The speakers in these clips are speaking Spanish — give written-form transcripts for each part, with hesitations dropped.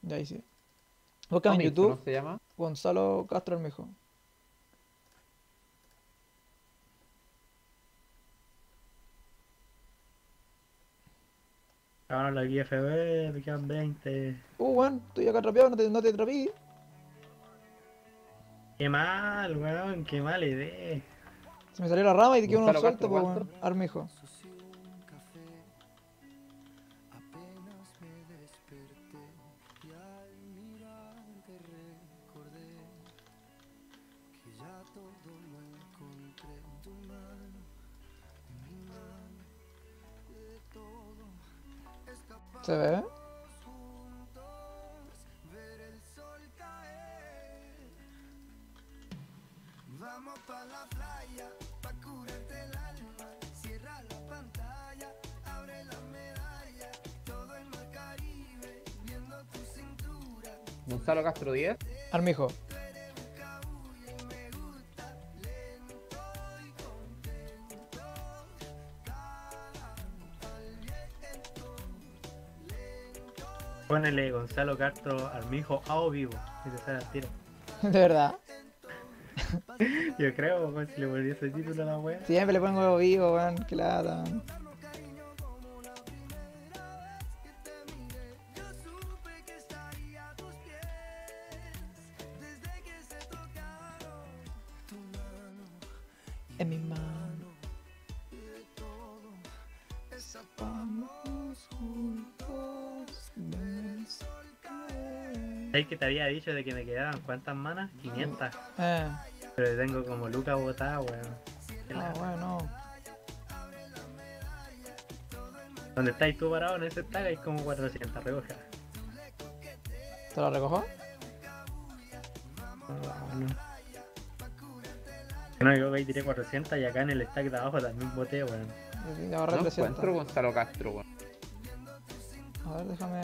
Ya ahí sí. Búscame en Onyx, ¿no YouTube, se llama? Gonzalo Castro Armijo. Ahora la IFB, me quedan 20. Weón, estoy acá atrapeado, no te atrapí. Qué mal, weón, qué mala idea. Se me salió la rama y te quedó uno Gonzalo suelto, Castro, pues ¿cuánto? weón. Armijo. ¿Se ve? Gonzalo Castro 10. Armijo. Ponele Gonzalo Castro Armijo a o vivo. Y te sale al tiro. De verdad. Yo creo, weón, si le ponía ese título a la wea. Siempre le pongo vivo, weón. Qué lata, weón. En mi mano. Vamos juntos. ¿Sabes que te había dicho de que me quedaban cuántas manas? 500. Eh. Pero tengo como Luca botada, weón. Qué Ah, lata. bueno. Donde estáis tú parado en ese tag hay como 400 recojas. ¿Te lo recojo? No, yo ahí tiré 400 y acá en el stack de abajo también boté, weón. Te ahorré No 300. encuentro Gonzalo Castro, weón. A ver, déjame.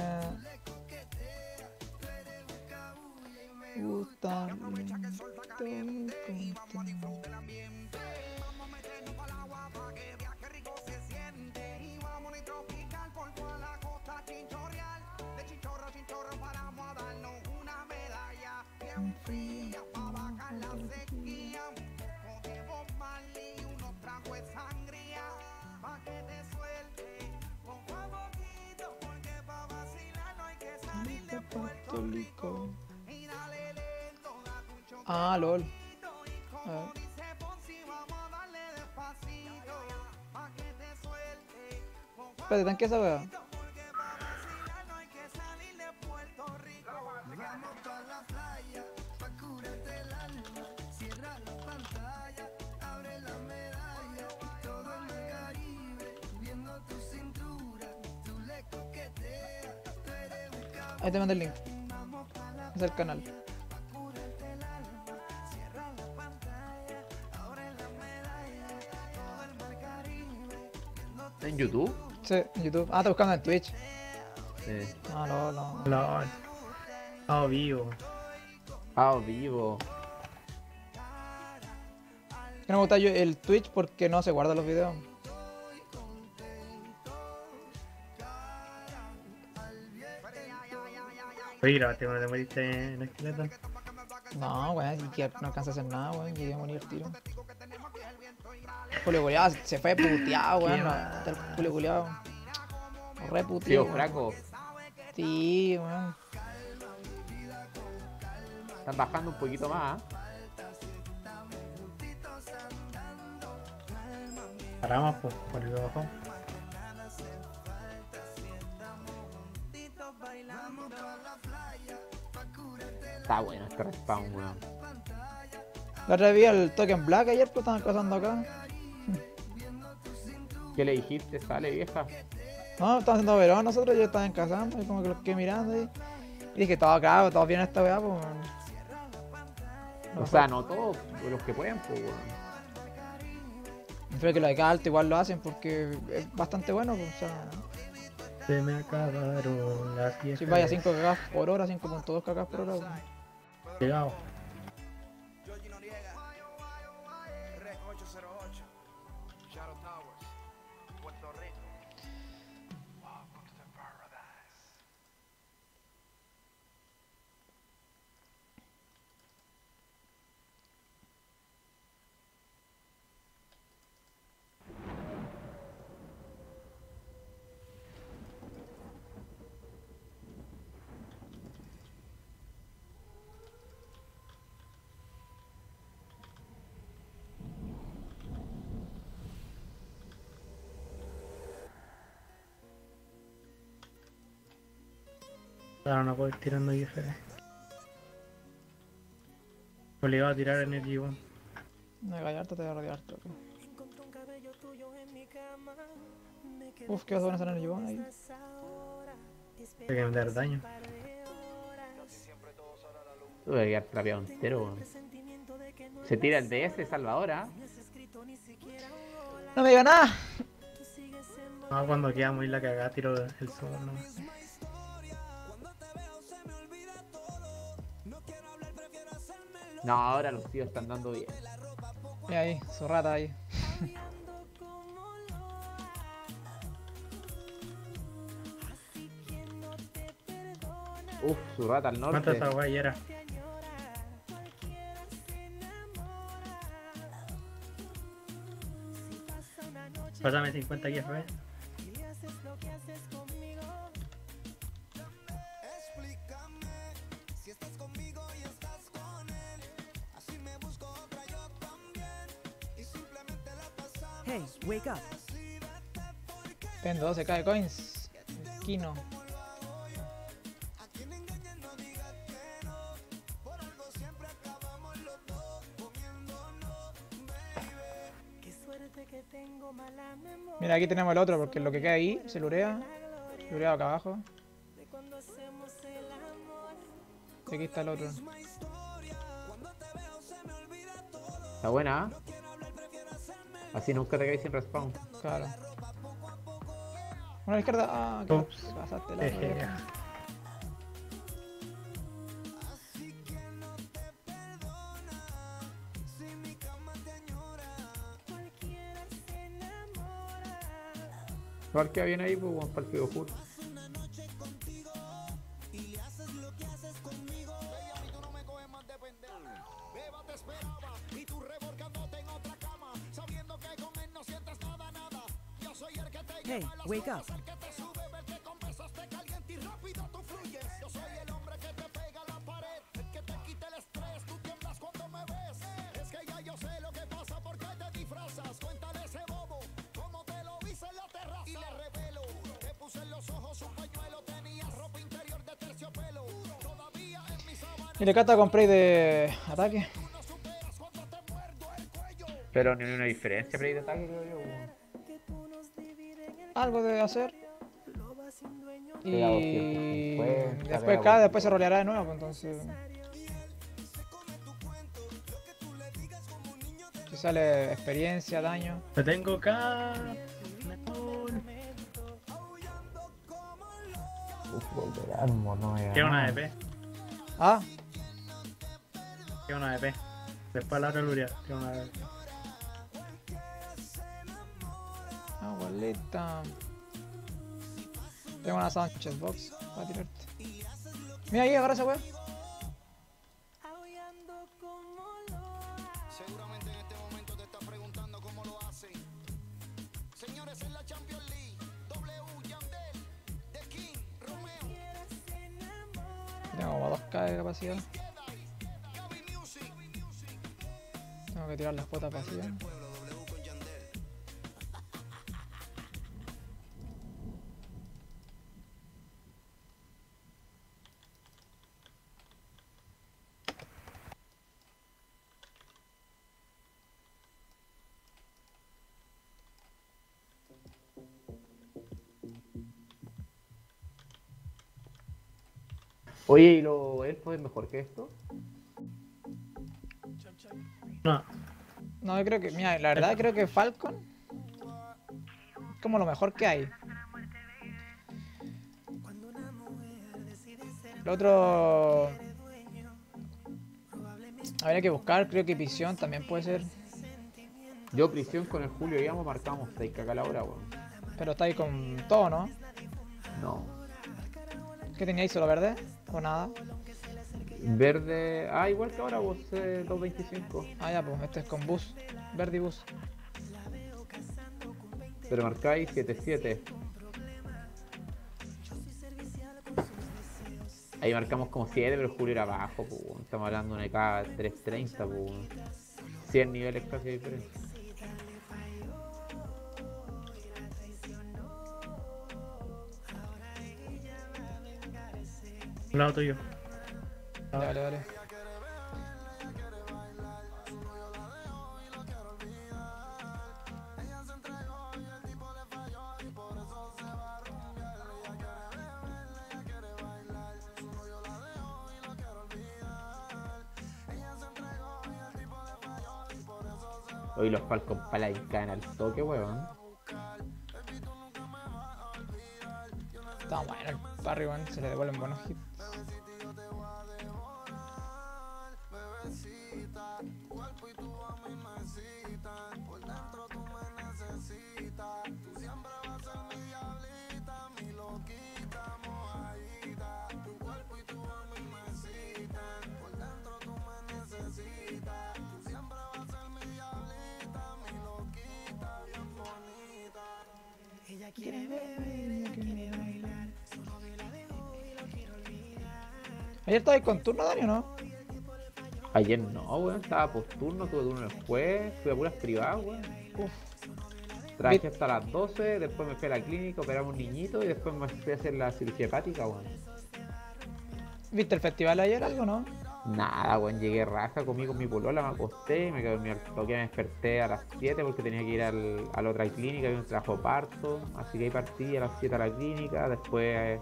Católico. Ah, lol. A ver. Espérate, ¿tan qué esa weá? Ahí te mandé el link. Es el canal. ¿En YouTube? Sí, en YouTube. Ah, está buscando en Twitch. Sí. Ah, no. LOL. Oh, vivo. Ah, vivo. Que no me gusta yo el Twitch porque no se guardan los videos. Oye, grabaste cuando te moriste en esqueleto. No, weón, y que no alcanza a hacer nada, weón. Llegué a morir el tiro. Julio culiado se fue puteado, weón. No, está el Julio culiado. Re Tío, puteado, weón. Fraco. Sí, weón. Están bajando un poquito más, ¿eh? Paramos, pues, por el abajo. Está bueno este respawn, weón. La otra vez vi el Token Black ayer, pues estaban cazando acá. ¿Qué le dijiste? Sale, vieja. No, estaban haciendo verón nosotros, yo estaba cazando y como que los quedé mirando ahí. Y dije, todo acá, todos vienen esta weá, pues, weón. O sea, no todos, los que pueden, pues, weón. Prefiero que lo de acá alto igual lo hacen porque es bastante bueno, pues, o sea, Se me acabaron las 10. si vaya 5 kg por hora, 5.2 kg por hora, pues. Llegado. Ahora no puedo ir tirando IFD. Obligado a tirar Energy Bomb. No, Gallardo te voy a rodear, creo que. Uf, ¿qué vas a poner en el Gibón ahí? Hay que meter daño. Tuve que quedar trapeado entero, weón. Se tira el DS Salvador, ¿ah? ¡No me diga nada! No, cuando queda muy la cagada tiro el sumo nomás. No, ahora los tíos están dando bien. Mira ahí, su rata ahí. Uf, su rata al ¿Cuánto norte. esa guay era? Pásame 50 aquí, FB. Hey, wake up. Ten 12k de coins. Kino. Mira, aquí tenemos el otro, porque lo que queda ahí se lurea. Lureado acá abajo. Y aquí está el otro. Está buena, ¿ah? Así nunca te caes sin respawn. Claro. Una a la izquierda. Ah, que Ups. pasaste la Eje, otra. Igual queda bien ahí, pues, weón, para el Figo Full. Hey, wake up. Y le cata compré de ataque. Pero ni una diferencia play de ataque, creo yo, weón. Algo debe hacer. Pega Y 250, después pega cada después se roleará de nuevo, pues, entonces. Si sale experiencia, daño. Te tengo acá. Uf, volverán, no me Queda una EP. Ah, Queda una EP. Después la otra luria. Queda una EP. abuelita. Tengo una Sánchez Box para tirarte. Mira ahí, agarra esa wea. Seguramente en este momento te estás preguntando cómo lo hacen. Señores, en la Champions League, W, Yandel, The King, Romeo, Tengo como 2k de capacidad. Gaby Music. Tengo que tirar las cuotas pasivas. Pueblo W con Yandel. Oye, ¿y lo elfos es mejor que esto? No. No, yo creo que, mira, la verdad creo que Falcon es como lo mejor que hay. Lo otro habría que buscar, creo que Visión también puede ser, Yo prisión con el Julio Llamo marcamos 6 caca la hora, weón. pero está ahí con todo, ¿no? No. ¿Qué teníais solo verde? ¿O nada? Verde. Ah, igual que ahora vos, 225. Ah, ya, pues este es con bus, verde y bus. Pero marcáis 77. Ahí marcamos como 7, pero el Julio era bajo, pues, weón. Estamos hablando de una K 330, pues, weón. 100 niveles casi de diferencia. Un lado tuyo. Dale, dale. Hoy los Falcon Paladin caen al toque, weón. Está bueno el parry, weón. Se le devuelven buenos hits. Ayer estabas con turno, Dani, ¿o no? Ayer no, weón. Estaba post turno, tuve turno el jueves, fui a puras privadas, weón. Uf. Trabajé hasta las 12, después me fui a la clínica, operamos un niñito y después me fui a hacer la cirugía hepática, weón. ¿Viste el festival ayer algo, no? Nada, weón, llegué raja, comí con mi polola, me acosté, me quedé dormido al toque, me desperté a las 7 porque tenía que ir a la otra clínica, había un trabajo de parto, así que ahí partí a las 7 a la clínica, después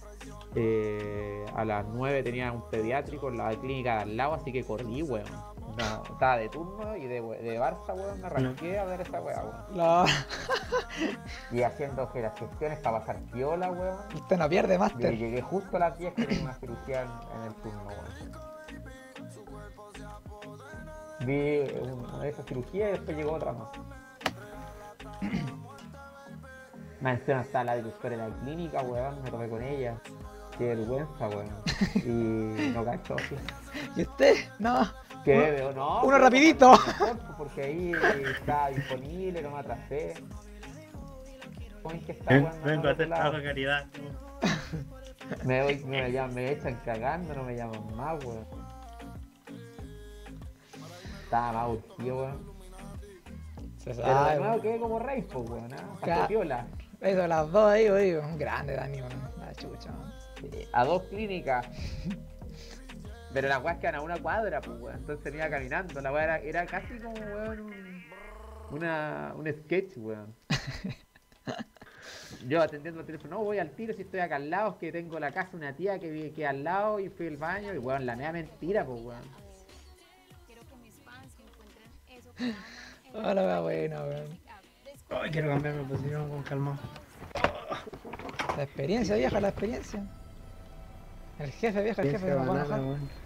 a las 9 tenía un pediátrico en la clínica de al lado, así que corrí, weón. No, estaba de turno y de Barça, weón, me arranqué a ver esa weá, weón. No. Y haciendo que las gestiones para pasar piola, weón. Usted no pierde, Y Master. llegué justo a las 10 que tenía una cirugía en el turno, weón. Vi una de esas cirugías y después llegó otra más. Más encima estaba la directora de la clínica, weón, me tomé con ella. Qué vergüenza, weón. Y no cachó, sí. ¿Y usted? No. ¿Qué veo? No. Uno pero rapidito. Porque ahí estaba disponible, no me atrasé. ¿Cómo es que está, weón? No, Vengo no, a hacer otro lado. trabajo de caridad. Me echan cagando, no me llaman más, weón. Estaba más urgido, weón. Se Pero de sabe, nuevo weón. quedé como rey, pues, weón, ¿ah? Pasó Claro. piola. Eso, las dos ahí, weón. Un grande, Dani, weón. La chucha, weón. A 2 clínicas. Pero las weas quedan a una cuadra, pues, weón. Entonces venía caminando. La wea era casi como, weón, un sketch, weón. Yo atendiendo el teléfono, no, voy al tiro si estoy acá al lado, es que tengo la casa de una tía que vive aquí al lado y fui al baño y, weón, la media mentira, pues, weón. Quiero que mis fans encuentren eso que aman en Hola, wea buena, weón. Ay, quiero cambiarme de posición con calma. La experiencia, vieja, la experiencia. El jefe, vieja, el jefe Piensa me va a banana, enojar. weón.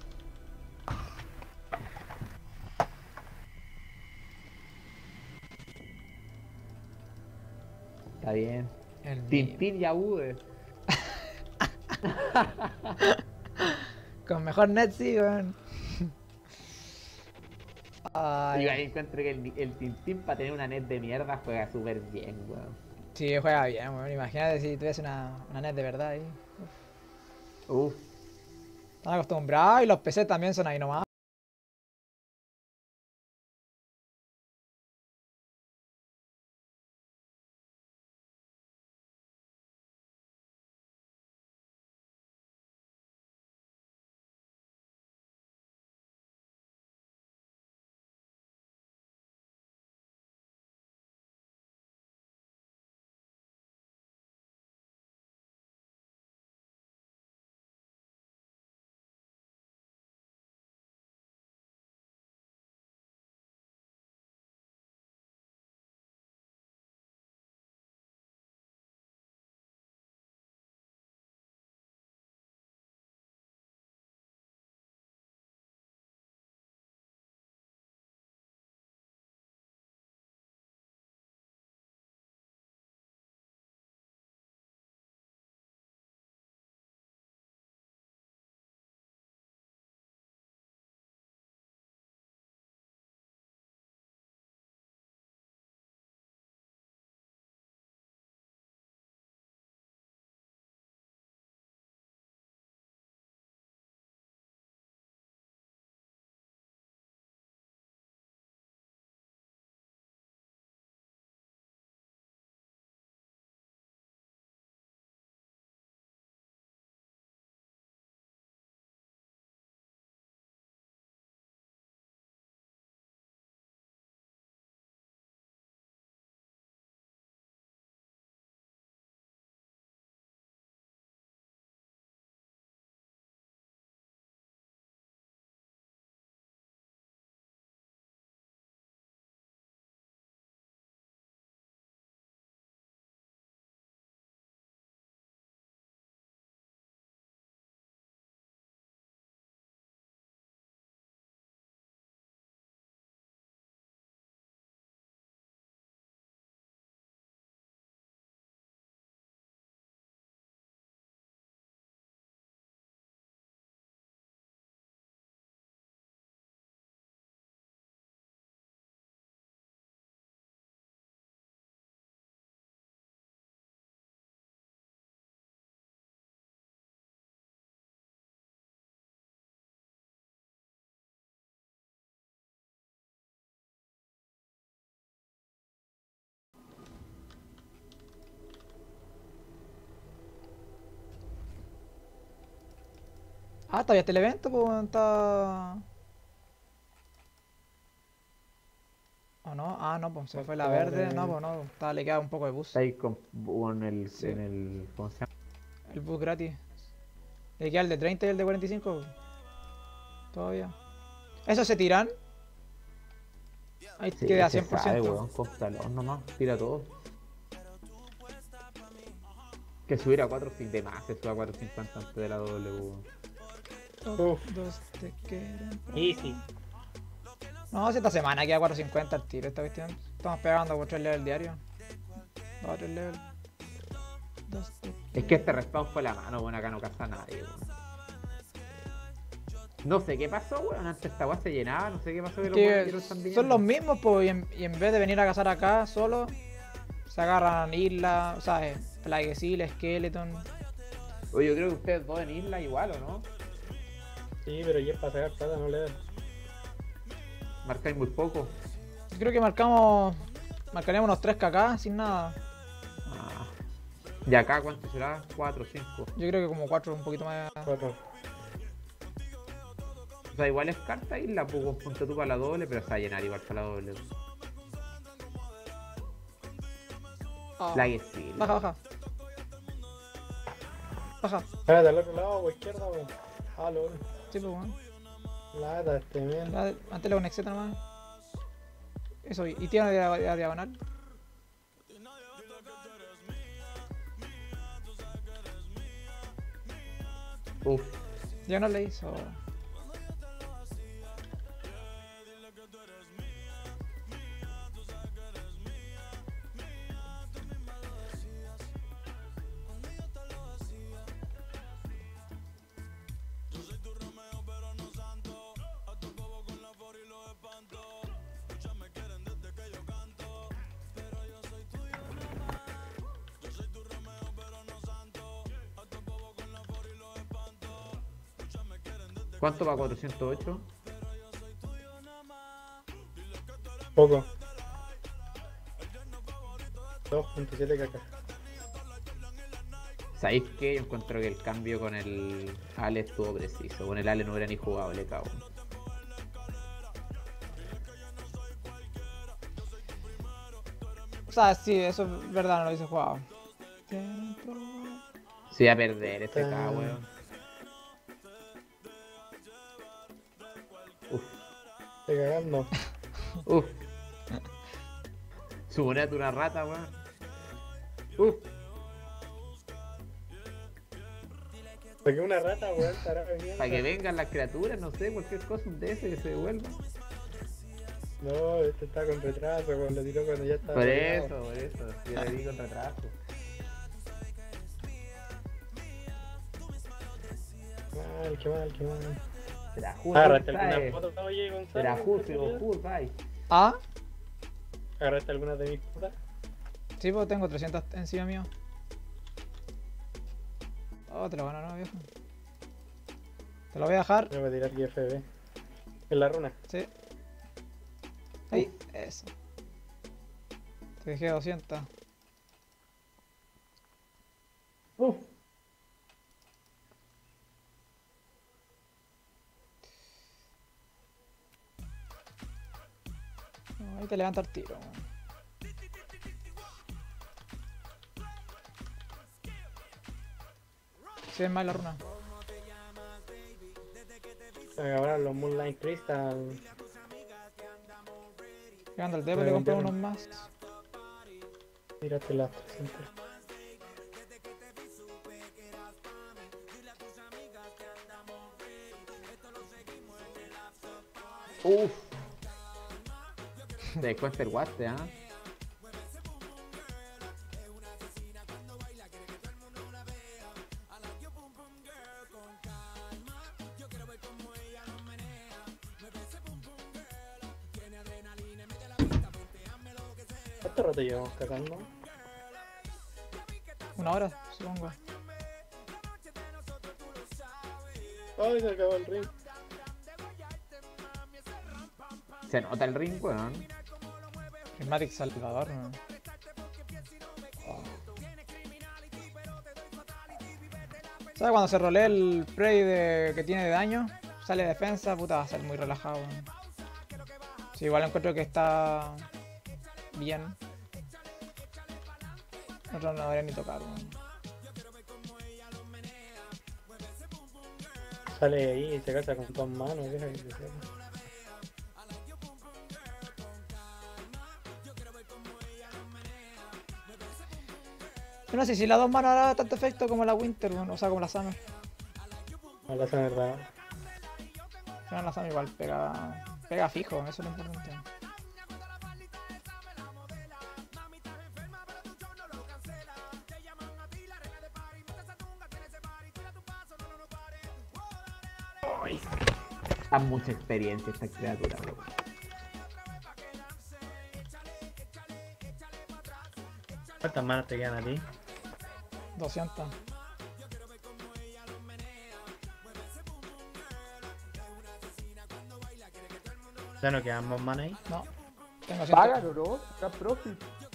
Está bien. El Tintín y Abude. Con mejor net, sí, weón. Y Ay, ahí encuentro que el Tintín para tener una net de mierda juega súper bien, weón. sí, juega bien, weón. Imagínate si tuviese una net de verdad ahí. Uf. Están acostumbrados y los PC también son ahí nomás. Ah, todavía está el evento, pues weón, está. ¿O no? Ah, no, pues se fue la verde. No, pues no, está, le queda un poco de bus. Está ahí con el, Sí. en el. ¿Cómo se llama? El bus gratis. Le queda el de 30 y el de 45. Todavía. ¿Esos se tiran? Ahí Sí, queda se 100%. sabe, weón, con talón nomás, tira todo. Que subir a 4 de más, se sube a 450 antes de la W. weón. Uf. Dos te quieren. Easy. No, si esta semana queda 450 al tiro esta cuestión. Estamos pegando por 3 levels diario. 2 o 3 levels. Dos te Es que este respawn fue la mano, weón, acá no caza a nadie, weón. No sé qué pasó, weón, antes esta weá se llenaba, no sé qué pasó que los que guerreros están son viniendo. los mismos, pues, y en vez de venir a cazar acá solo, se agarran isla, o sea, Plague Seal, Skeleton. Oye, yo creo que ustedes dos en isla igual, ¿o no? Sí, pero ya es para sacar plata, no le dan. Marcáis muy poco. Yo creo que marcaríamos unos 3 kk sin nada. Ah. ¿Y acá cuánto será? 4, 5. Yo creo que como 4, un poquito más. 4. O sea, igual es carta isla, pues con punto tú para la doble, pero se va a llenar igual para la doble. Ah. Plague Seal. Baja, baja. Baja. Espérate, al otro lado o izquierda, weón. Ah, lol. Sí, pues, bueno. Lata, este men. Antes le conexé nomás. Eso, y tiene la diagonal. Uf. Diagonal le hizo. ¿Cuánto va 408? Poco. 2.7 kk. ¿Sabéis qué? Yo encuentro que el cambio con el Ale estuvo preciso. Con el Ale no hubiera ni jugable, cabrón. O sea, sí, eso es verdad, no lo hice jugado. Sí, a perder ese K, weón. Uf, Estoy cagando. uf. Suponete una rata, weón. Uf. Saqué una rata, weón, estará bien. Para que vengan las criaturas, no sé, cualquier cosa de ese que se devuelva. No, este está con retraso, weón, lo tiró cuando ya estaba. Por pegado. eso. Yo le digo en retraso. Qué mal, qué mal. Será justo. ¿Agarraste alguna foto, oye, Gonzalo? Será justo, justo, bye. ¿Ah? ¿Agarraste alguna de mis putas? Sí, pues tengo 300 encima mío. Oh, te lo van a no, viejo. Te lo voy a dejar. Me voy a tirar IFB. En la runa. Sí. Ahí, eso. Te dejé 200. Uf. No, ahí te levanta el tiro. Man. Sí, es más la runa. Se acabaron los Moonlight Crystal. Llegando al depo le compré unos más. Tírate las 300. Uf. Te cuesta el guaste, ¿ah? ¿Cuánto rato llevamos cagando? Una hora, supongo. Ay, se acabó el ring. Se nota el ring, weón. Prismatic Salvador, man. ¿Sabes cuando se rolea el Prey que tiene de daño? Sale defensa, puta, va a ser muy relajado. Weón. Sí, igual encuentro que está bien. Nosotros no debería ni tocar, weón. Sale ahí y se casa con 2 manos, deja que se sepa. Yo no sé si la 2 manos hará tanto efecto como la Winter, weón, o sea, como la Summer. No la sabe verdad. Pero la Summer igual pega fijo, eso es lo importante. Da mucha experiencia esta criatura, bro. ¿Cuántas manos te quedan a ti? 200. ¿Ya no quedan más manos ahí? No. Tengo 100. Págalo, bro. Está profit.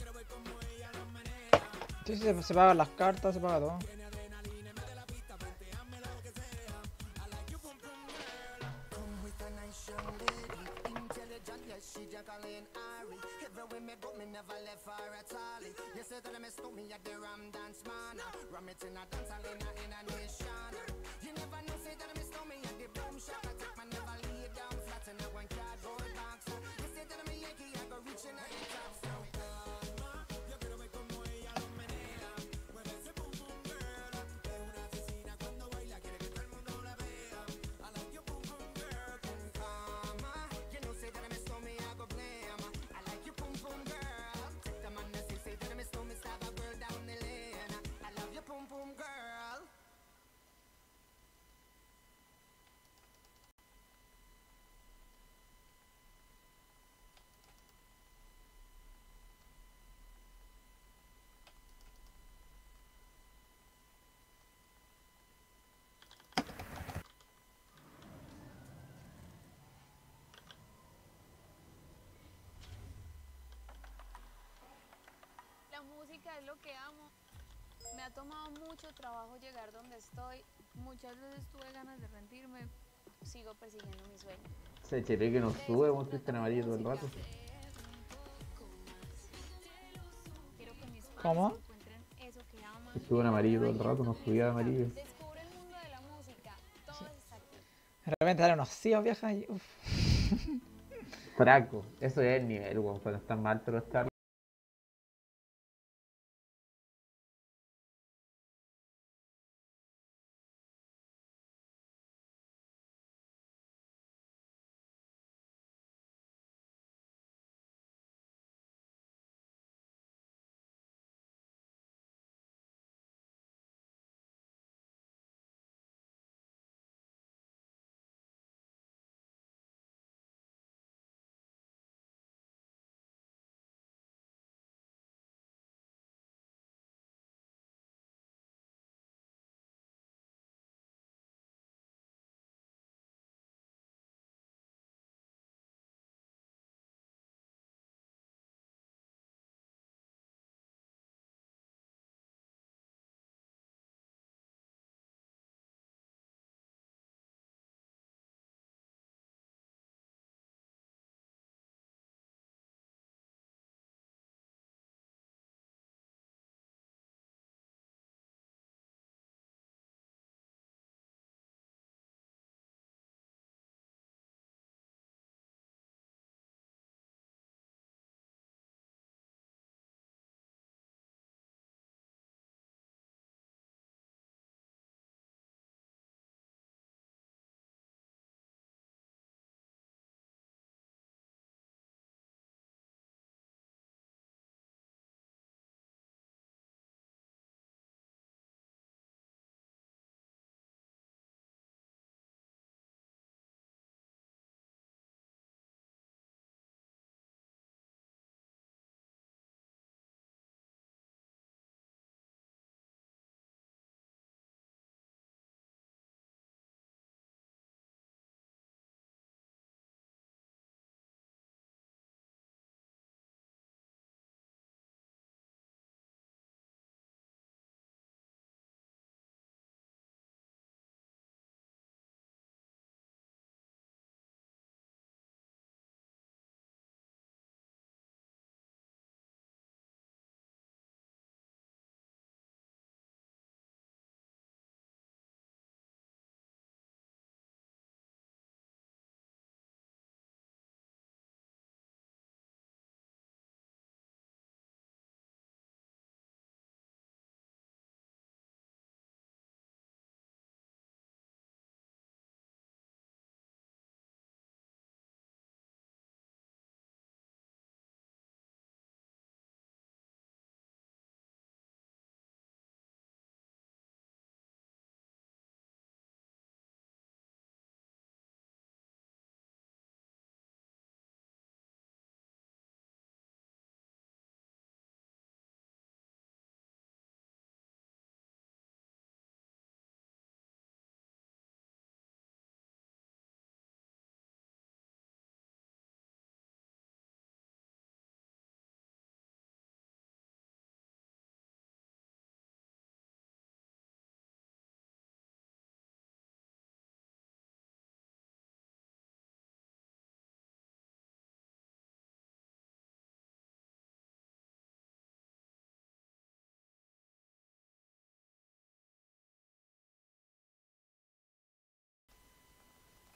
Sí, se pagan las cartas, se paga todo. La música es lo que amo. Me ha tomado mucho trabajo llegar donde estoy. Muchas veces tuve ganas de rendirme. Sigo persiguiendo mi sueño. Se chere que nos sube, vos estás en amarillo todo el rato. Quiero que mis fans ¿Cómo? encuentren eso que aman. Estuvo en amarillo todo el rato, nos subía de amarillo. Descubre el mundo de la música. Todo está aquí. De repente salen unos CIOs viejas y uff. Fraco, eso ya es el nivel, weón, cuando están mal te lo están.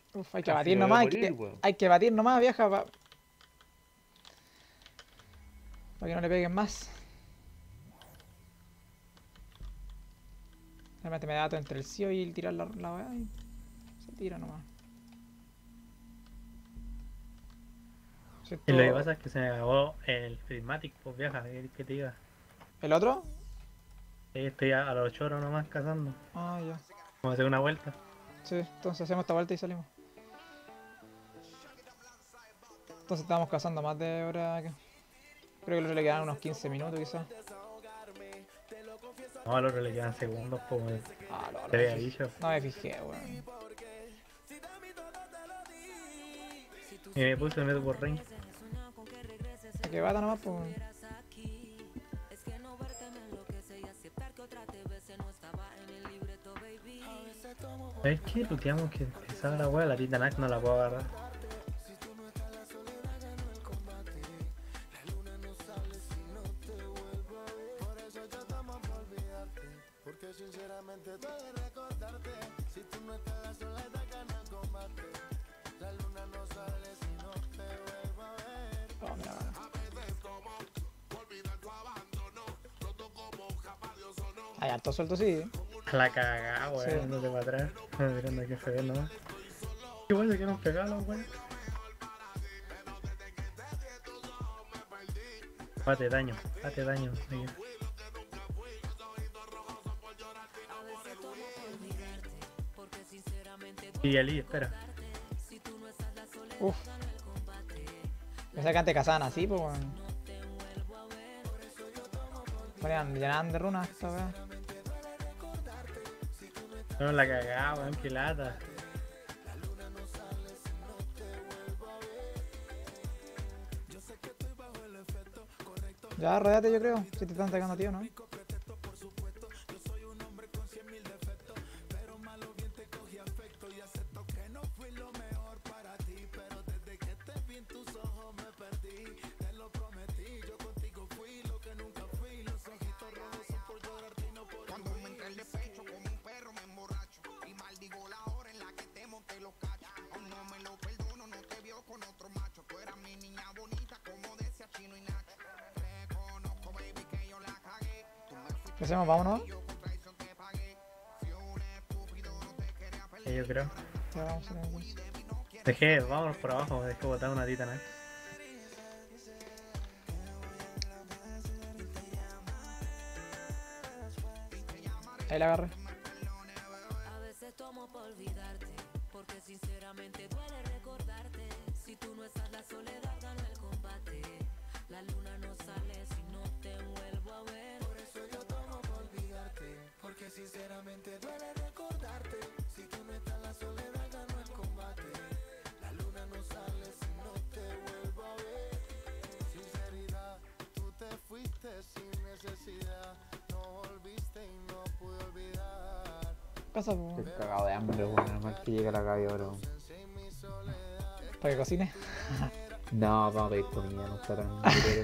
Uf, hay que Casi batir me voy a nomás, morir, weón. hay que batir nomás, vieja, para que no le peguen más. Realmente me da dato entre el CEO y el tirar la weá y se tira nomás. Y lo que pasa es que se me acabó el Prismatic, pues vieja, ¿qué te diga? ¿El otro? Estoy a los choros nomás cazando. Ah, ya. Vamos a hacer una vuelta. Sí, entonces hacemos esta vuelta y salimos. Entonces estábamos cazando más de hora que... Creo que al otro le quedan unos 15 minutos quizás. No, al otro le quedan segundos, pues Ah, te había dicho. no me fijé, weón. Y me puse un Edo por ring. Que bata nomás, pues. Weón. ¿Sabes qué? Luteamos que salga la wea, la Titanac no la puedo agarrar. Oh, mira, weón. Hay harto suelto, sí. La cagada, weón, Sí. yéndote para atrás. Mirando que se ve nomás. Igual se quieren pegar los weón. Bate daño. Ahí. Y Ali, espera. Uf. Pensaba que antes cazaban así, pues, weón. Llenaban de runas esta weá. No, la cagada, weón, que lata. Ya, rodeate, yo creo. Si te están atacando a ti o no. Cuando me entra el despecho como un perro me emborracho y maldigo la hora en la que te monté los cachos. Aún no me lo perdono, no te vio con otro macho. Tú eras mi niña bonita como decía Chino y Nacho. Reconozco, baby, que yo la cagué. Tú me fuiste ¿Qué hacemos? Vámonos. y yo con traición te pagué. Fui un estúpido, no te quería perder. Yo creo. Ya vamos a ver. Dejé, vámonos por abajo, dejé botar una Titanac. Ahí la agarré. A veces tomo por olvidarte, porque sinceramente duele recordarte. Si tú no estás, la soledad gana el combate. La luna no sale si no te vuelvo a ver. Por eso yo tomo por olvidarte, porque sinceramente duele recordarte. Si tú no estás, la soledad gana el combate. La luna no sale si no te vuelvo a ver. Sinceridad, tú te fuiste sin necesidad. No volviste y no pude olvidar. Pasa, pues. Estoy cagado de hambre, weón. Normal que llegue la caballero. Para que cocine. No, vamos a pedir comida, no está tan culero.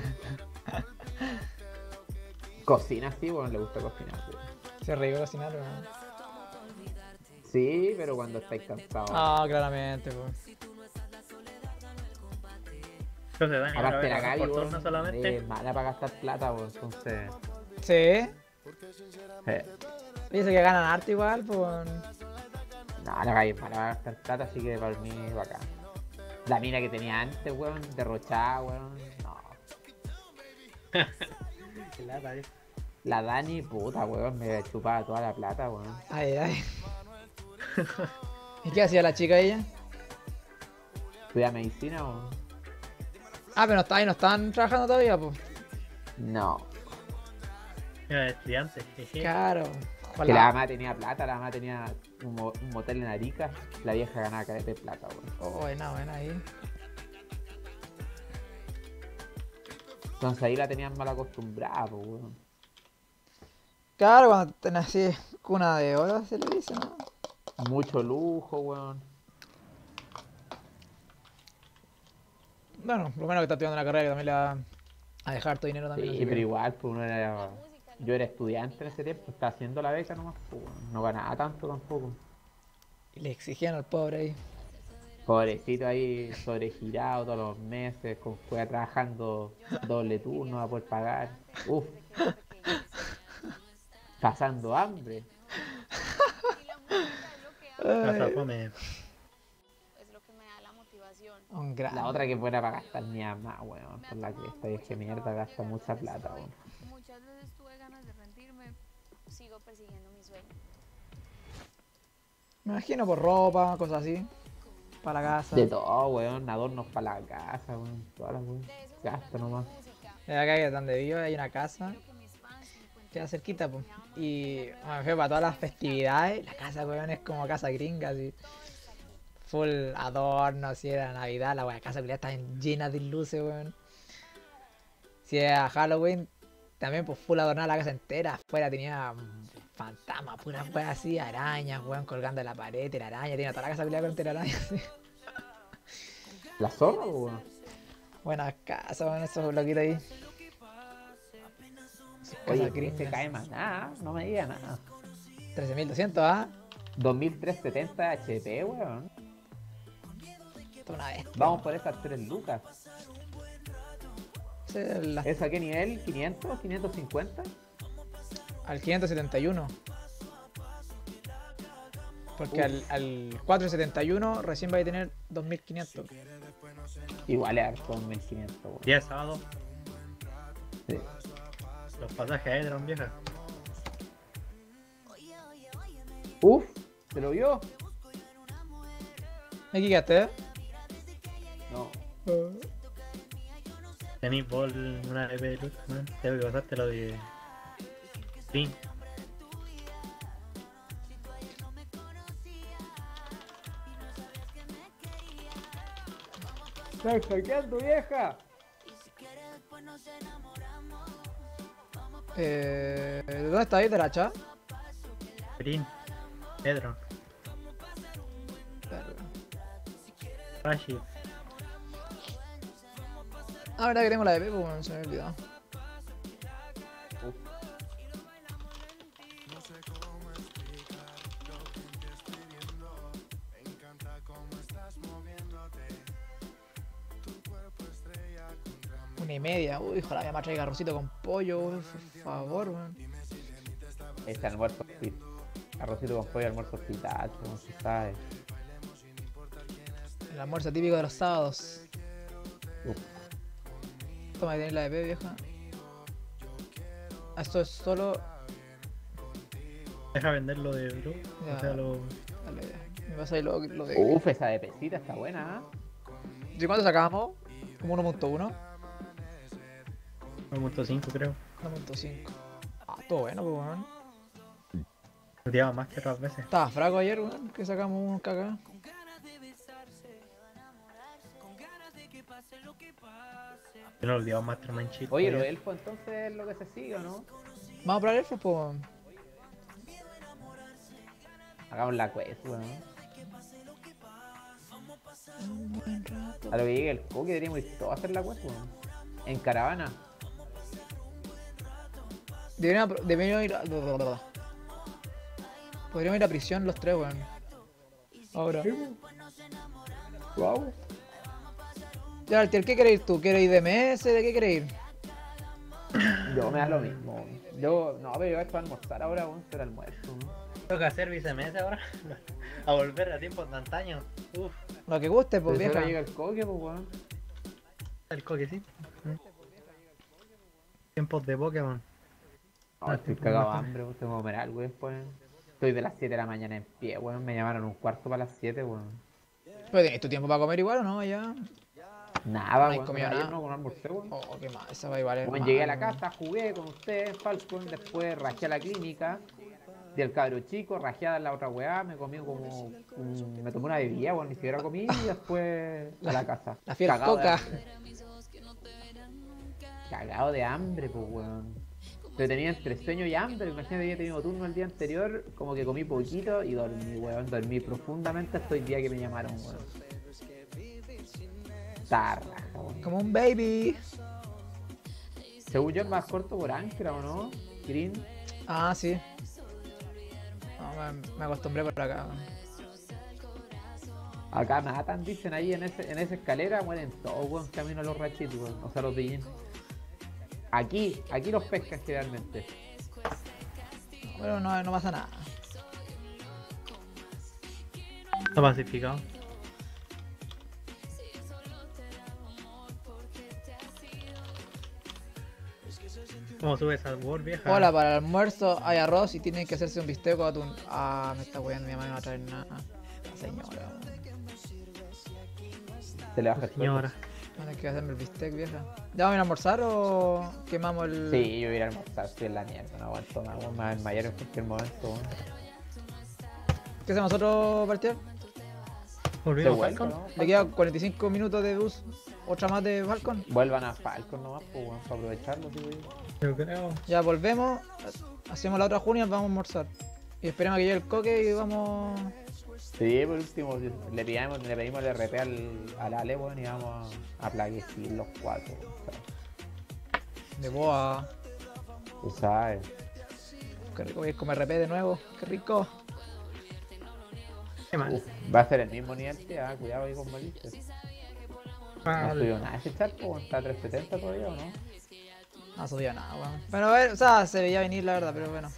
Cocina sí, weón, le gusta cocinar. Weón. Se rico cocinar, weón. Sí, pero cuando estáis cansados. Ah, claramente, pues. Entonces, Dani, Aparte la ahora Gaby, por weón, turno solamente. es mala para gastar plata, weón, entonces... Sí. eh, Dice que ganan arte igual, pues. No, la Gaby es mala para gastar plata, así que para mí es bacán. La mina que tenía antes, weón, derrochada, weón, no. Qué lata, La Dani, puta, weón, me chupaba toda la plata, weón. Ay, ay. ¿Y qué hacía la chica ella? ¿Estudia medicina, weón? Ah, pero no están trabajando todavía, pues. No. Era estudiante, jeje. Claro. Que la Ojalá. mamá tenía plata, la mamá tenía un motel en Arica, la vieja ganaba caleta de plata, weón. Oh, buena ahí. Entonces ahí la tenían mal acostumbrada, pues, weón. Claro, cuando tenés así cuna de oro, se le dice, ¿no? Mucho lujo, weón. Bueno, lo menos que está estudiando la carrera que también le va a dejar tu dinero también. Sí, así que- pero igual, pues uno era... Yo era estudiante en ese tiempo, estaba haciendo la beca nomás, pues, weón. No ganaba tanto tampoco. Y le exigían al pobre ahí. Pobrecito ahí sobregirado todos los meses, con fuera trabajando doble turno a poder pagar. Uf, pasando hambre. Y la música es lo que amo, Pasa fome. es lo que me da la motivación. Un grande. La otra que fuera para gastar mi mamá, weón, por la cresta, y es que mierda gasta mucha plata, weón. Muchas veces tuve ganas de rendirme, sigo persiguiendo mi sueño. Me imagino por ropa, cosas así. Para la casa. De todo, weón, adornos para la casa, weón, todas las weón. De eso se Gasta trata nomás. mi música. De acá que donde vivo hay una casa. Quiero que mis fans encuentren Queda cerquita, pues. mi amo, Y me fui para todas las festividades. La casa, weón, es como casa gringa, así. Full adorno, si era Navidad, la weá, casa culiada está llena de luces, weón. Si era Halloween, también pues full adornada la casa entera. Afuera tenía fantasmas, puras weas así, arañas, weón, colgando en la pared, telaraña, tiene toda la casa culiada con telaraña, así. La zorra, weón. Buenas casas, weón, esos bloquitos ahí. Esas Oye, casas que se gringas. cae más nada, no me diga nada. 13.200, ¿ah? 2370 HP, weón. Esto una vez. Vamos por esas 3 lucas. Al ¿Esa qué nivel? ¿500? ¿550? 571. Porque al 471 recién va a tener 2500. Igual es harto, 1500, weón. Día sábado, Sí. los pasajes aéreos, vieja. Uf, ¿se lo vio? ¿Me quitaste, eh? No. Tenéis bol una EP de luz, man. Tengo que pasarte lo de. Sí. ¡Estás hackeando, vieja! ¿Dónde está ahí, derecha? Green. Pedro. Rashid. Ah, verdad que tengo la de Pepo, bueno, se me había olvidado. Uf. Una y media, uy, ojalá me traiga arrocito con pollo, uy, por favor, weón. Este almuerzo, sí. Arrocito con pollo, almuerzo hospital, como se sabe. El almuerzo típico de los sábados. Uf. Toma, ahí tenés la de Pepe, vieja. Esto es solo. Deja venderlo de Blue. Ya. O sea, lo. Dale, ya. Me pasa ahí lo de. Uf, esa de pesita está buena, ¿De cuánto sacamos? Como 1.1. 1.5 creo. 1.5. Ah, todo bueno, pues, weón. Lo tiraba más que otras veces. Estaba fraco ayer, weón, que sacamos un cagá. Yo no lo tiraba más Mastermind Oye, los elfos entonces es lo que se sigue, ¿o no? Vamos a probar elfos, pues, weón. Hagamos la quest, weón. A lo que llegue el coque deberíamos ir todos a hacer la quest, weón. En caravana. Deberíamos ir a. Podríamos ir a prisión los tres, weón. Ahora. Wow. Ya, Altier, ¿qué querés ir tú? ¿Quieres ir de MS? ¿De qué querés ir? Yo me da lo mismo, weón. Yo, no, pero yo esto a almorzar ahora, weón, pero almuerzo, weón. Toca hacer vicemes ahora. A volver a tiempos de antaño. Uf, Lo que guste, pues, Pero si ahora vieja. llega el coque, pues, weón. el coquecito. Tiempos de Pokémon. No, estoy cagado de hambre, weón. Tengo que comer algo después. Estoy de las 7 de la mañana en pie, weón. Me llamaron un cuarto para las 7, weón. ¿Pero tienes tu tiempo para comer igual o no? Ya. Nada, No hay weón. comido Ayer nada. no almorcé, weón. Oh, qué mal. Esa va igual. Es Bueno, mal, llegué a la weón. casa, jugué con ustedes, Falcon, después rajé a la clínica, di al cabro chico, rajé a la otra weá, me comí como me tomé una bebida, bueno, ni siquiera comí y después a la casa. La fiel Cagado de coca. hambre. Cagado de hambre, pues weón. Pero tenía entre sueño y hambre, imagínate que había tenido turno el día anterior, como que comí poquito y dormí, weón, dormí profundamente hasta el día que me llamaron, weón. Está raja, weón. Como un baby. Según yo es más corto por Ancra, ¿o no? Green. Ah, sí. No, me acostumbré por acá. Acá matan, dicen ahí en esa escalera, mueren todos, weón, camino a los rachitos, weón. O sea, los de Jin. Aquí los pescan generalmente. Bueno, no pasa nada. Está pacificado. ¿Cómo subes al Word, vieja? Hola, para el almuerzo hay arroz y tienen que hacerse un bistec o atún. Ah, me está weando, mi mamá no va a traer nada. La señora, weón. Se le baja el sueldo. Señora. Van a que hacerme el bistec, vieja. ¿Ya vamos a ir a almorzar o quemamos el...? Sí, yo voy a ir a almorzar, estoy en la mierda, no aguanto más, weón, me voy a desmayar en cualquier momento, weón. ¿Qué hacemos nosotros, partido? ¿Volvimos Se a Falcon? vuelve, ¿no? Le quedan 45 minutos de bus. ¿Otra más de Falcon? Vuelvan a Falcon nomás, pues, weón, para aprovecharlo, sí, weón. Yo creo. Ya volvemos. Hacemos la otra junio y vamos a almorzar. Y esperemos a que llegue el coque y vamos... Sí, por último, le pedimos el RP al Ale, weón, y vamos a plaguecir los 4, weón, o sea, De boa. tú sabes. Qué rico, voy a comer RP de nuevo. Qué rico. ¿Qué más? Va a ser el mismo nivel que, cuidado ahí con Malice. No Vale. subió nada ese chat, pues, está a 370 todavía, ¿o no? No subió nada, weón. Bueno, a ver, o sea, se veía venir la verdad, pero bueno.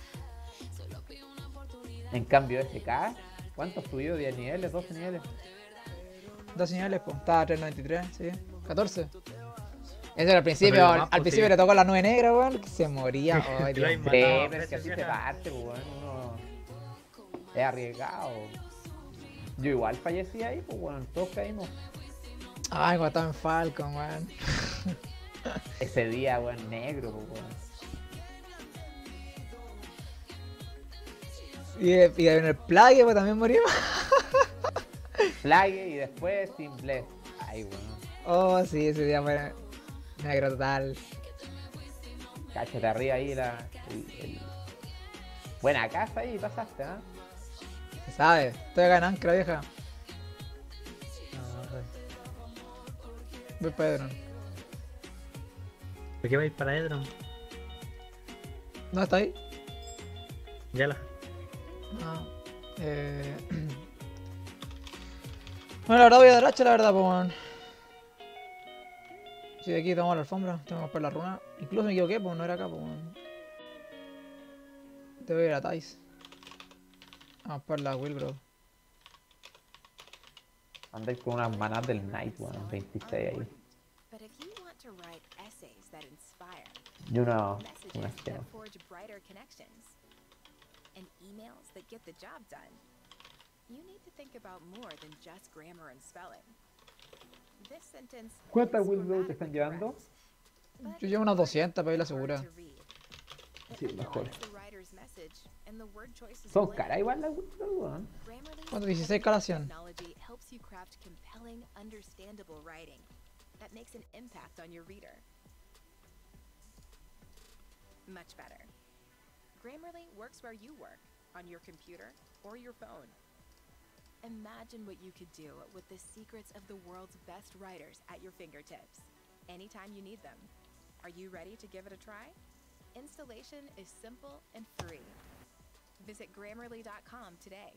En cambio, SK, ¿cuánto subió? ¿10 niveles? ¿12 niveles? 2 señales, pues. Estaba a 393, sí. 14. Eso era al principio, Pero lo al más principio posible. le tocó la nube negra, weón, que se moría. Ay, Lo Dios hay mío. Sí, matado, pero es que así se vieja. parte, pues, weón, uno es arriesgado. Yo igual fallecí ahí, pues, weón, todos caímos. Ay, cuando estaba en Falcon, weón. Ese día, weón, negro, pues, weón. Y en el plague, pues también morimos. Plague y después sin bless. Ay, weón. Oh, sí, ese día fue negro total. Cáchate arriba ahí Buena casa ahí, pasaste, ¿ah? Se sabe, estoy acá en Ancra, vieja. Voy para Edron. ¿Por qué vais para Edron? ¿Dónde está ahí? Ya la. Ah, Bueno, la verdad voy a dar hacha, la verdad, pues, weón. Si de aquí tomamos la alfombra, tengo que comprar la runa. Incluso me equivoqué, pues no era acá, pues, weón. Debo ir a Thais. Vamos por la Wilbro. Andáis con unas manas del Night, weón, 26 ahí. But if you want to write essays that inspire, Y una messages escena. that forge brighter connections, and emails that get the job done, you need to think about more than just grammar and spelling. This sentence ¿Cuántas is Wilbro te grammatically están llevando? correct, but Yo llevo unas 200 para ir a la hard segura. to read. It Sí, mejor. underlines the writer's message, and the word choice is Son plain. caras igual las Wilbro, weón. Grammarly's ¿Cuánto? 16 cada 100. technology helps you craft compelling, understandable writing that makes an impact on your reader. Much better. Grammarly works where you work, on your computer or your phone. Imagine what you could do with the secrets of the world's best writers at your fingertips, anytime you need them. Are you ready to give it a try? Installation is simple and free. Visit Grammarly.com today.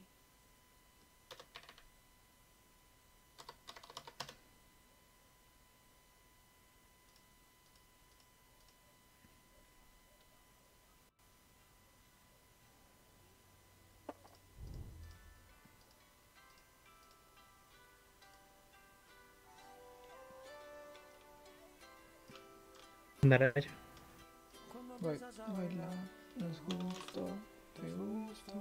Derecha. Voy, baila, es justo, te gusto.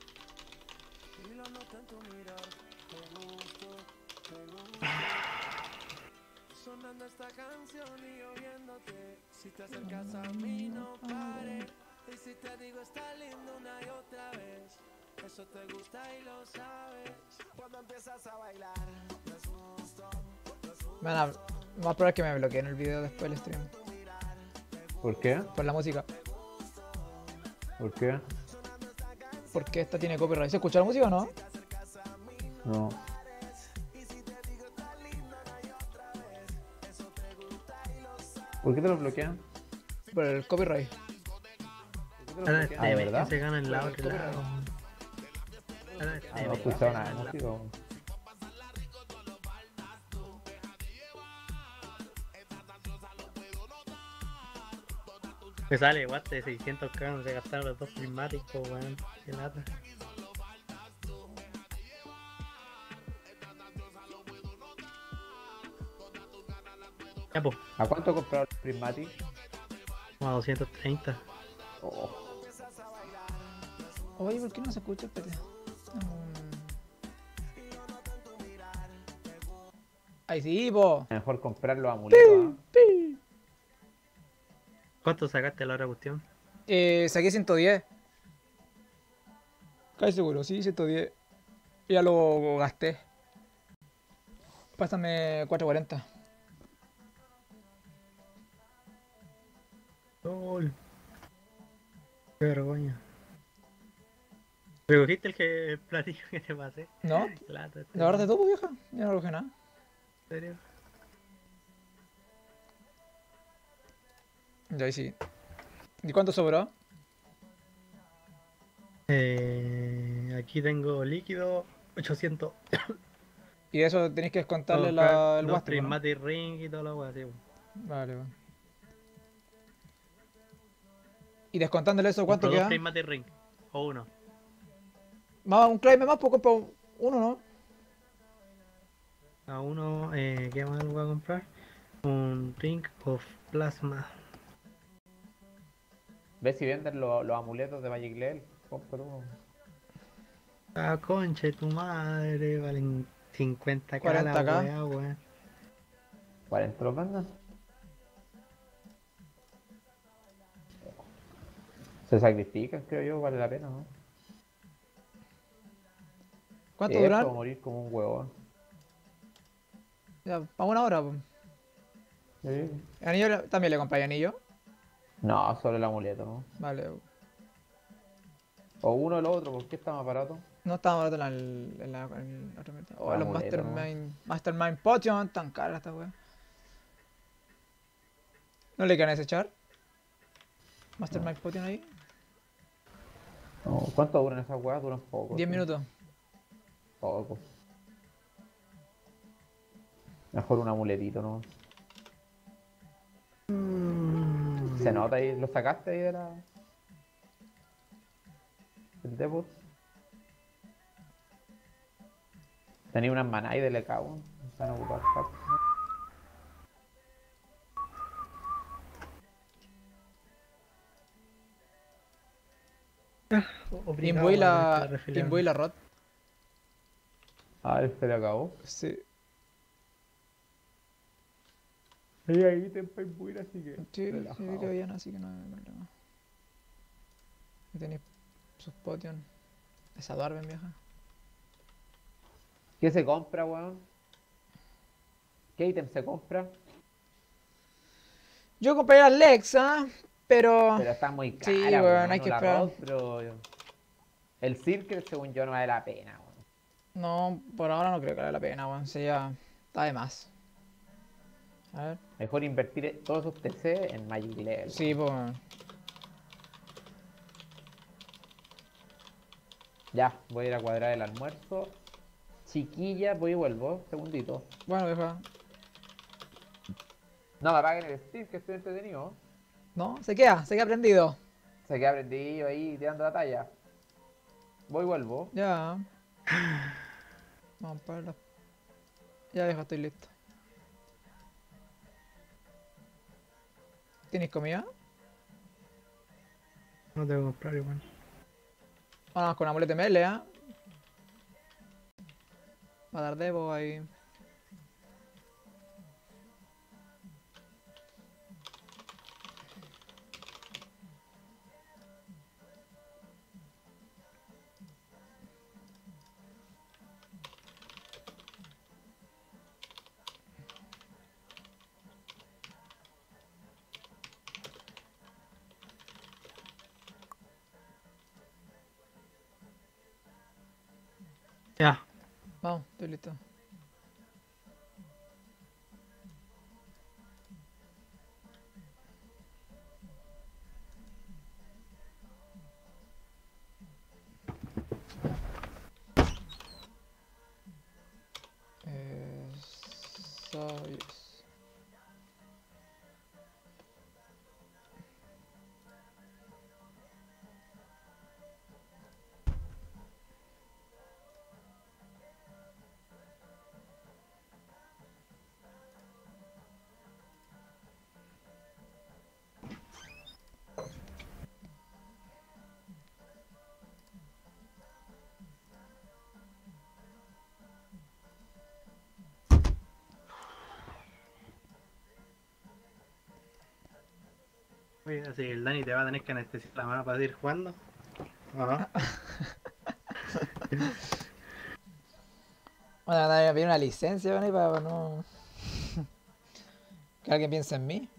Sonando esta canción y yo viéndote. Si te acercas a mí no pare. Y si te digo está lindo una y otra vez. Eso te gusta y lo sabes. Cuando empiezas a bailar, no es justo. Van a, más probable que me bloqueen el video después del stream. ¿Por qué? Por la música. ¿Por qué? Porque esta tiene copyright. ¿Se escucha la música o no? No. ¿Por qué te lo bloquean? Por el copyright. ¿Por qué te lo bloquean? ¿De verdad? Se gana en la otra lado. No he escuchado nada de música. Me sale guate de 600k, se gastaron los dos prismáticos, weón. Qué lata. Ya, pues, ¿A cuánto compraron el Prismatic? como a 230. Oh, Oye, ¿por qué no se escucha? Espérate. Ahí sí, po. mejor comprar los amuletos, ¿ah? ¿Cuánto sacaste la otra cuestión? Saqué 110. Casi seguro, sí, 110. Ya lo gasté. Pásame 440. LOL. Qué vergüenza. ¿Recogiste el platillo que te pasé? ¿No? Qué lata, este ¿La verdad weón. de todo, pues, vieja? Ya no cogí nada. ¿En serio? Ya ahí sí. ¿Y cuánto sobró? Aquí tengo líquido 800. Y de eso tenéis que descontarle el Dos guasto, ¿no? prismatic ring y toda la weá, sí, weón. Vale, vale. Y descontándole eso, ¿cuánto Compro dos queda? prismatic ring. O uno. Más un claim más, pues compro uno, ¿no? A uno, ¿qué más voy a comprar? Un ring of plasma. ¿Ves si venden los amuletos de Magic Level? Compro uno. Ah, concha de tu madre, valen 50k la 40K. weá, weón. 40 los mandan. Se sacrifican, creo yo, vale la pena, ¿no? ¿Cuánto Eso, duran? morir como un huevón. Ya, a una hora, pues. Sí. ¿Anillo también le compráis anillo? No, solo el amuleto, ¿no? Vale. O uno o el otro, ¿por qué está más barato? No estaba barato en la otra mitad. Oh, El los amuleto, ¿no? Mastermind Potion, tan caras esta wea. ¿No le quieren desechar? Mastermind Potion ahí. No, ¿cuánto duran esas weas? Duran poco. 10 sí. minutos. Poco. Mejor un amuletito, ¿no? Se nota ahí, ¿lo sacaste ahí de la... del depot? Tenía unas maná y de cago. Van a ocupar saco. Obligado Imbuí a tener que la. refiliarme. Imbuí la rot. Ah, se le acabó. Sí. Y ahí te puedes ir, así que... Sí, relajado. sí, vi que habían, así que no hay problema. Ahí tenéis sus potions. Esa Darben, vieja. ¿Qué se compra, weón? ¿Qué ítem se compra? Yo compré la Alexa, pero. Pero está muy cara, Sí, weón. weón, hay que la esperar. Rod, pero... El Circle, según yo, no vale la pena, weón. No, por ahora no creo que valga la pena, weón. Sería. Está de más. A ver. Mejor invertir todos sus TC en Magic Level. Sí, pues. Ya, voy a ir a cuadrar el almuerzo. Chiquilla, voy y vuelvo. Segundito. Bueno, vieja. No me apaguen el Steve, que estoy entretenido. No, se queda prendido. Se queda prendido ahí tirando la talla. Voy y vuelvo. Ya. Vamos para la. Ya, vieja, estoy listo. ¿Tienes comida? No tengo que comprar igual. Vamos con amuleto ML, ¿eh? Va a dar Devo ahí. Ya. Vamos, estoy listo. Eso, yes. Oye, así que el Dani te va a tener que anestesiar la mano para seguir jugando. ¿O no? Bueno, nadie me pide una licencia, bueno, y para no... que alguien piense en mí.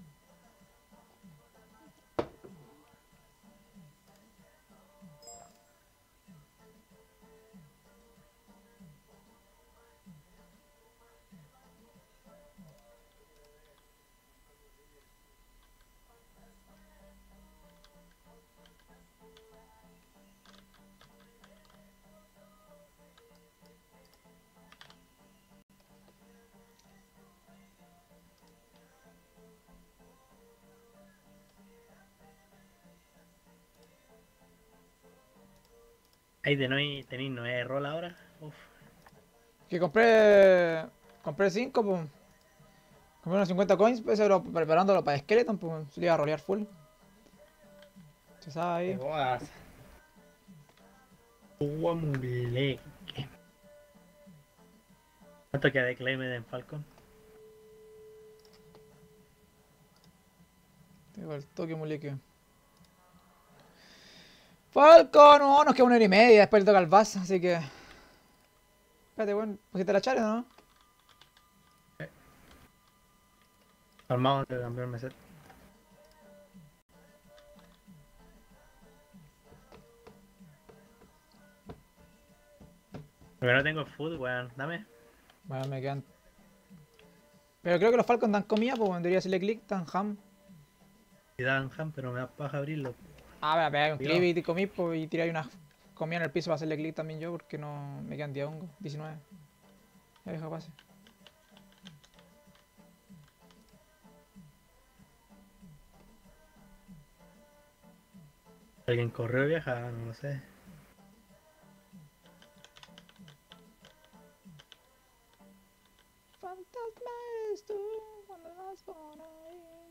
Ahí tenéis 9 rol ahora. Uf. Que compré 5, pues. Compré unos 50 coins, pues, pero preparándolo para Skeleton, pues, se le iba a rolear full. Se sabe Qué ahí. boas. Guamuleque. ¿Cuánto queda de Claimed en Falcon? Tengo el toque muleque. Falcon, no, nos queda 1 hora y media, después le toca al Bass, así que... Espérate, weón, ¿pusiste la chale o no? Armado de cambiarme set. Porque no tengo food, weón. Dame. Bueno, me quedan... Pero creo que los Falcons dan comida, pues, weón, debería hacerle click, dan ham. Y dan ham, pero me da paja abrirlo. Ah, me pegáis un Cuidado. clip y comí, pues, y tiráis una comida en el piso para hacerle click también yo, porque no... Me quedan 10 hongos, 19. Ya deja pase. ¿Alguien corrió o viaja? No lo sé. Fantasma eres tú cuando vas por ahí.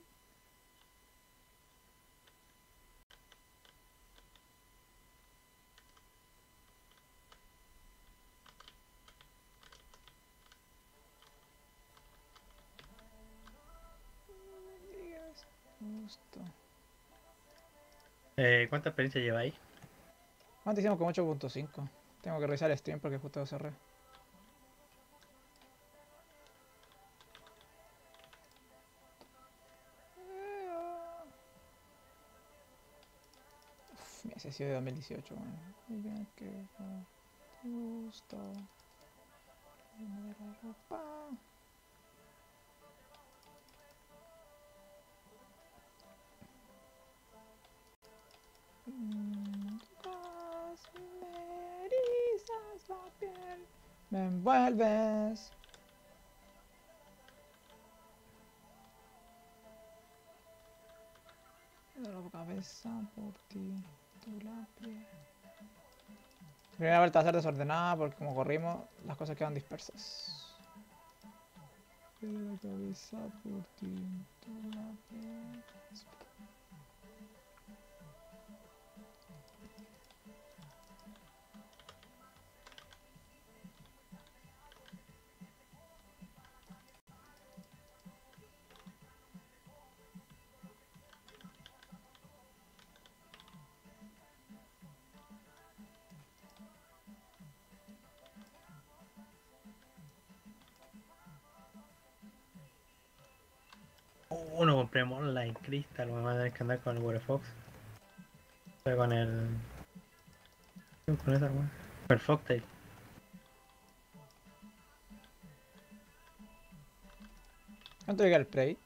Me digas justo. ¿Cuánta experiencia lleváis? Antes hicimos como 8.5. Tengo que revisar el stream porque justo lo cerré. Mira, ese ha sido de 2018, bueno. Digan que no te gusta. Dame la ropa. Tocas, me erizas la piel, me envuelves. La cabeza por ti, tú la piel. Primera vuelta va a ser desordenada porque como corrimos, las cosas quedan dispersas. La cabeza por ti, tú la piel. No compremos online Crystal, vamos a tener que andar con el Water Fox. Con el. Con esa weón. Con el Foxtail. ¿Cuánto llega el Prey?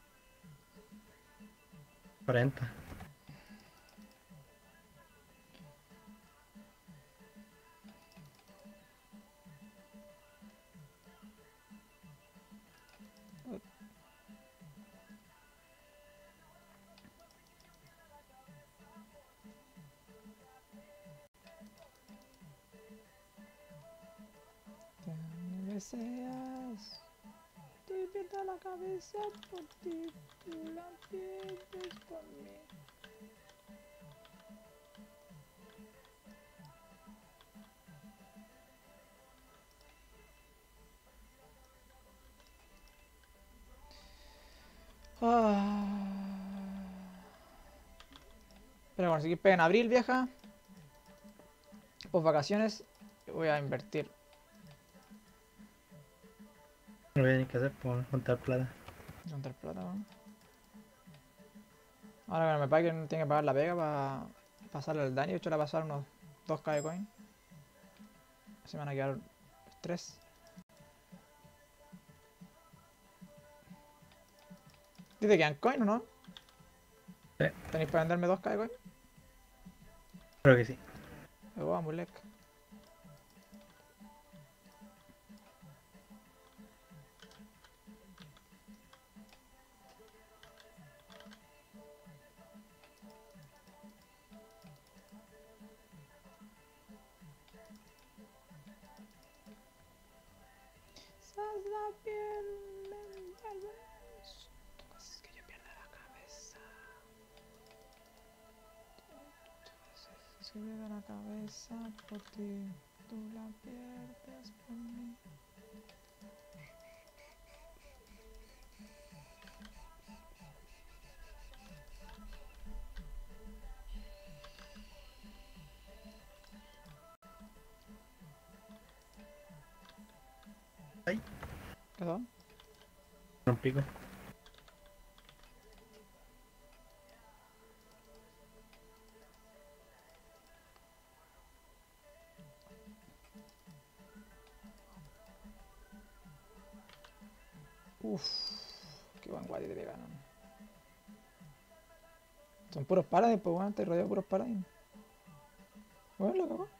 40. Te me deseas. Estoy pierda la cabeza por ti, tú la pierdes por mí. Ah. Pero bueno, si pega en abril, vieja. Pues vacaciones. Voy a invertir. Lo que tienes que hacer por juntar plata. Juntar plata, weón. Ahora que no me paguen, tiene que pagar la pega para pasarle al Dani. De hecho, le voy a pasar unos 2k de coin. Así me van a quedar 3. ¿Dice que quedan coin o no? Sí. ¿Tenéis para venderme 2k de coin? Creo que sí. Me voy a Mulek. La piel me envuelve. Es que yo pierdo la cabeza. Es que pierdo la cabeza por ti. Tú la pierdes por mí. Ay. ¿Qué son? Un pico. Uff, qué buen guay te pegan. Son puros paladins, pues bueno, te rodeo de puros paladins. Bueno, la cagó.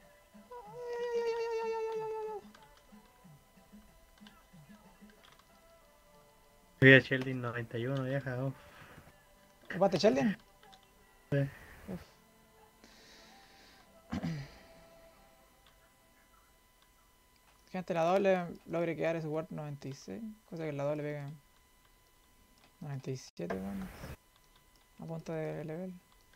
Vida Sheldon 91, vieja. Uf. ¿Opaste Sheldon? Sí. Uf. Gente, la doble logre quedar ese Ward 96. Cosa que la doble pegue 97, bueno. A punta de level.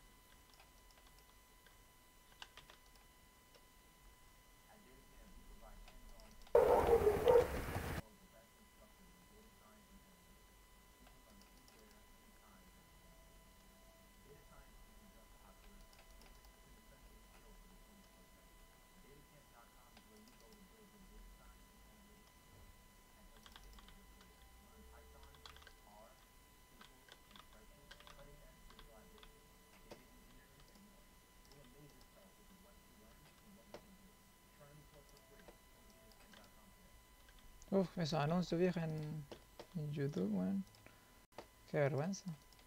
Uf, esos anuncios viejos en YouTube, weón. Qué vergüenza.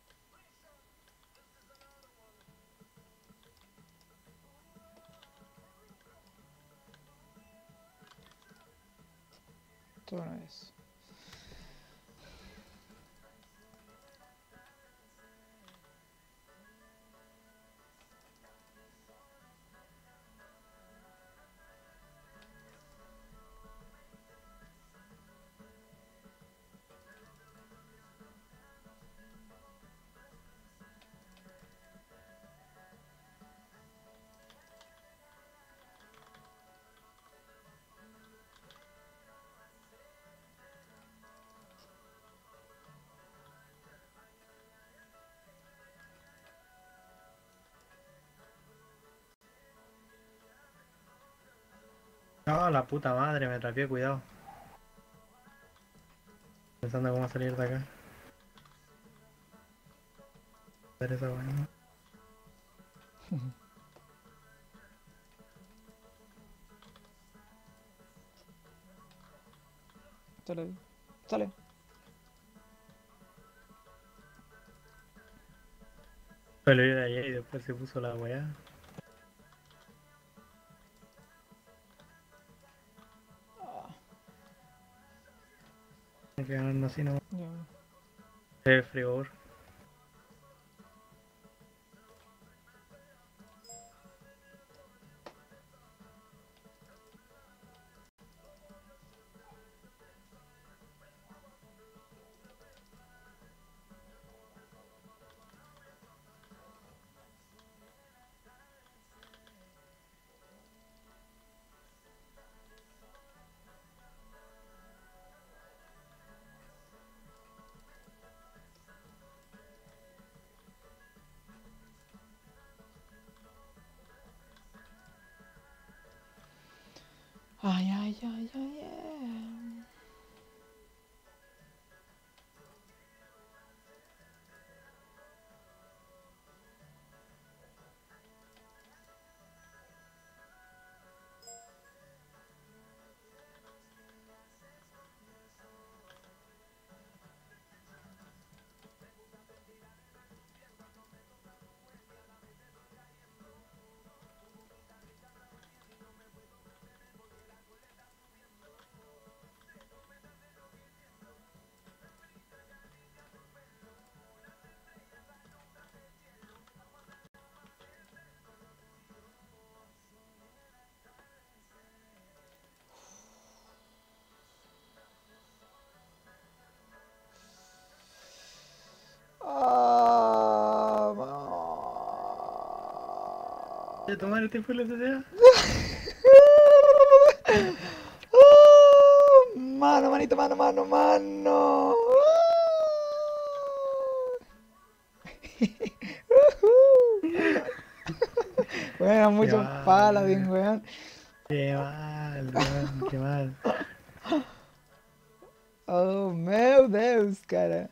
Todo no es. No, la puta madre, me trapié, cuidado. Pensando cómo salir de acá. Ver esa weá. Sale. Sale. Pero iba allá y después se puso la weá. Hay que ganarnos así nomás. Ya. El frigor. Ay, ay, ay, ay, ay. Ah, ¿Ya tomar este fue la sociedad? mano, manito, mano, mano, mano. Bueno, Qué mucho mal, Paladin, weón. qué mal, weón, qué mal. Oh, meu Deus, cara.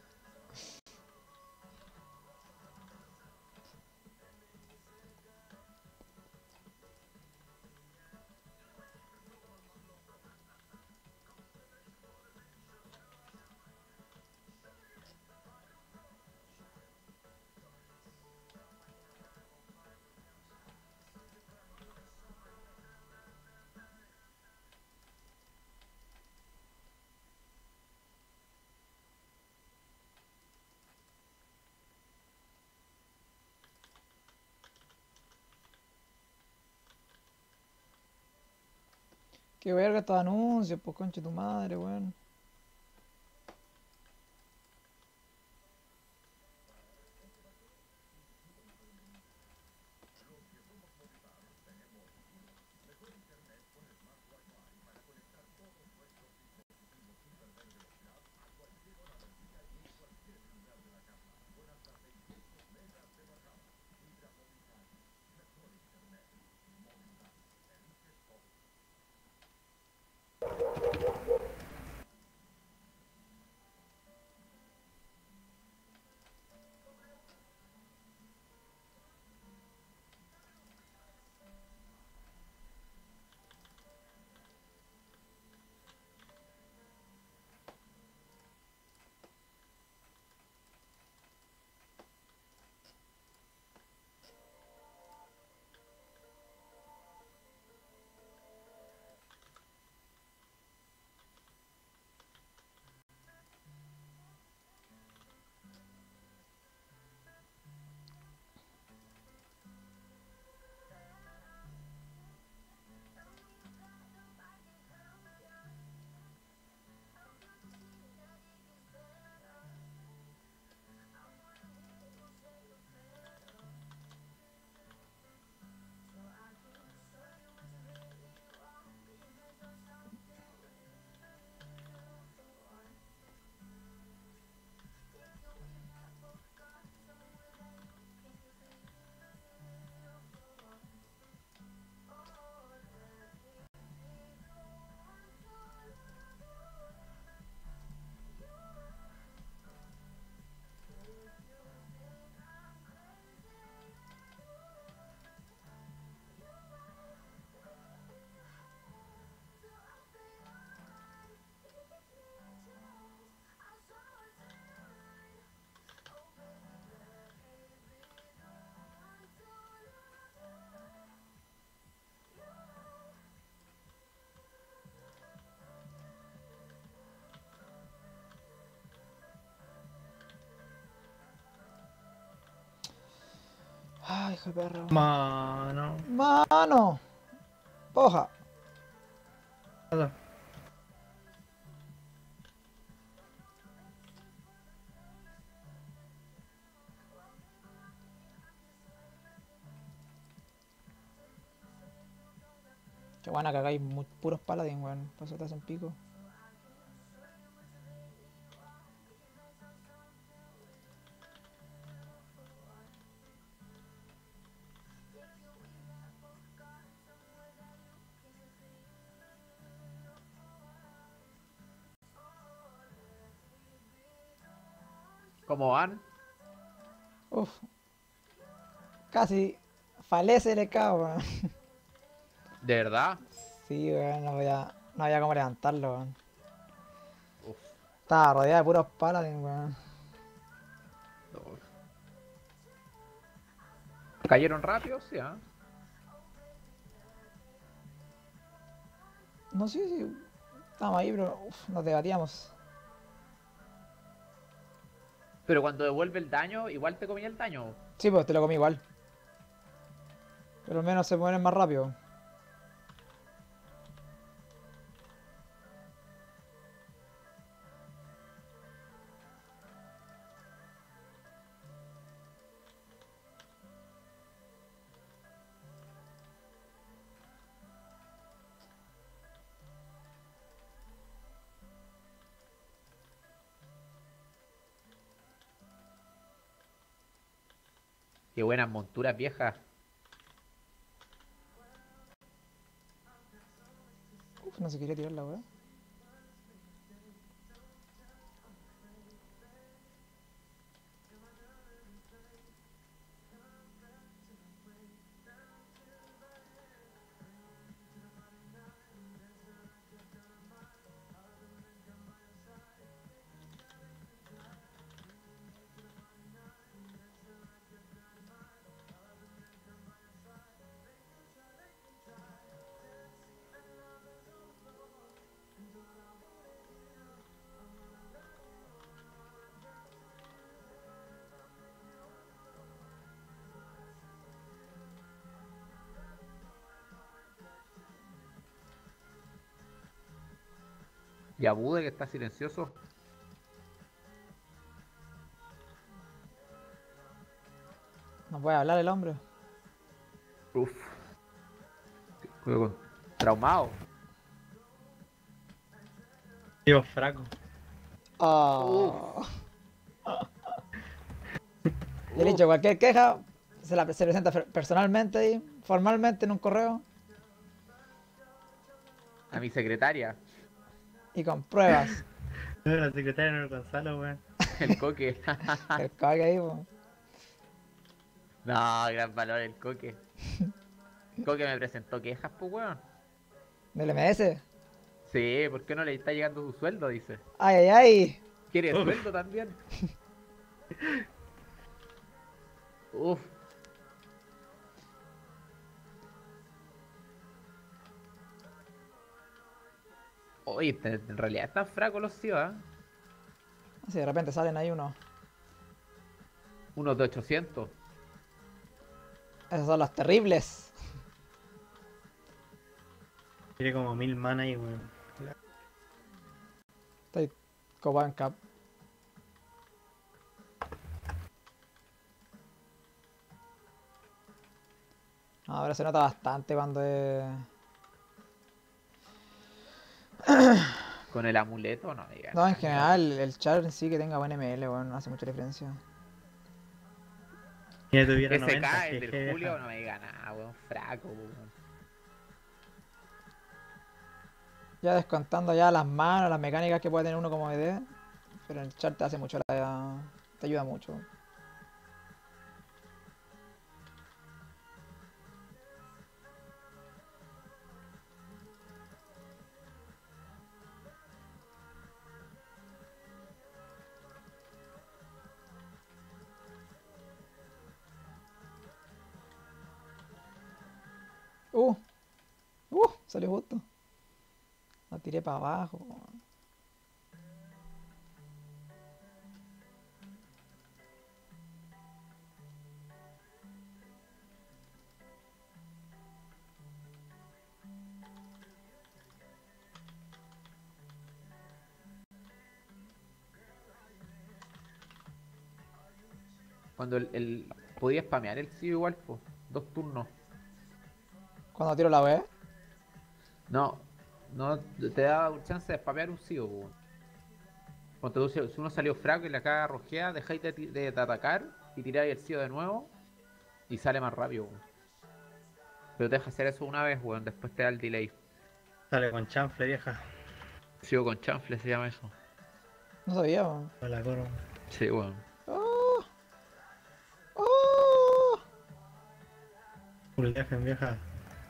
Qué verga estos anuncios, pues concha tu madre, weón. Ay, hijo de perro. Mano. Mano. Poja. Nada. Qué buena que hagáis puros Paladin, weón. Por eso te hacen pico. ¿Cómo van? Uf. Casi falece el EK, weón. ¿De verdad? Sí, weón, no había cómo levantarlo, weón. Uf. Estaba rodeado de puros paladins, weón. No. ¿Cayeron rápido? Sí, ¿ah? No sé si estábamos ahí, pero uf, nos debatíamos. Pero cuando devuelve el daño, igual te comía el daño. Sí, pues te lo comí igual. Pero al menos se mueren más rápido. Qué buenas monturas viejas. Uf, no se quería tirar la weá. Y Abude que está silencioso. No puede hablar el hombre. Uf. Juego traumado. Tío, fraco. Oh. Y he dicho, cualquier queja se presenta personalmente ahí, formalmente en un correo A mi secretaria. y con pruebas. La secretaria no Gonzalo, weón. El coque. El cague ahí, po. No, gran valor el coque. El coque me presentó quejas, pues weón. Del MS. Sí, ¿por qué no le está llegando su sueldo? Dice. Ay, ay, ay. ¿Quiere Uf. sueldo también? Uf. Oye, en realidad están fracos los tíos, ¿eh? Así de repente salen ahí unos. Unos de 800. Esos son los terribles. Tiene como 1000 mana ahí, weón. Estoy copado en cap. Ahora se nota bastante cuando es. Con el amuleto, no digas. No, en general, el char en sí que tenga buen ML, weón, no hace mucha diferencia. Si tuviera Ese 90, K, el que del Julio, deja. no me diga nada, weón. Fraco, weón. Ya descontando ya las manos, las mecánicas que puede tener uno como ED, pero el char te hace mucho te ayuda mucho. Uh, salió justo. La tiré para abajo. Cuando podía spamear el CEO igual, pues. 2 turnos. Cuando tiro la B, No, no te da chance de spamear un CEO, weón. Cuando si uno salió fraco y la caga rojea, dejáis de atacar y tiráis el CEO de nuevo y sale más rápido, weón. Pero te deja hacer eso una vez, weón, después te da el delay. Sale con chanfle, vieja. CEO con chanfle se llama eso. no sabía, weón. Con la coro. Sí, weón. Full defen, vieja.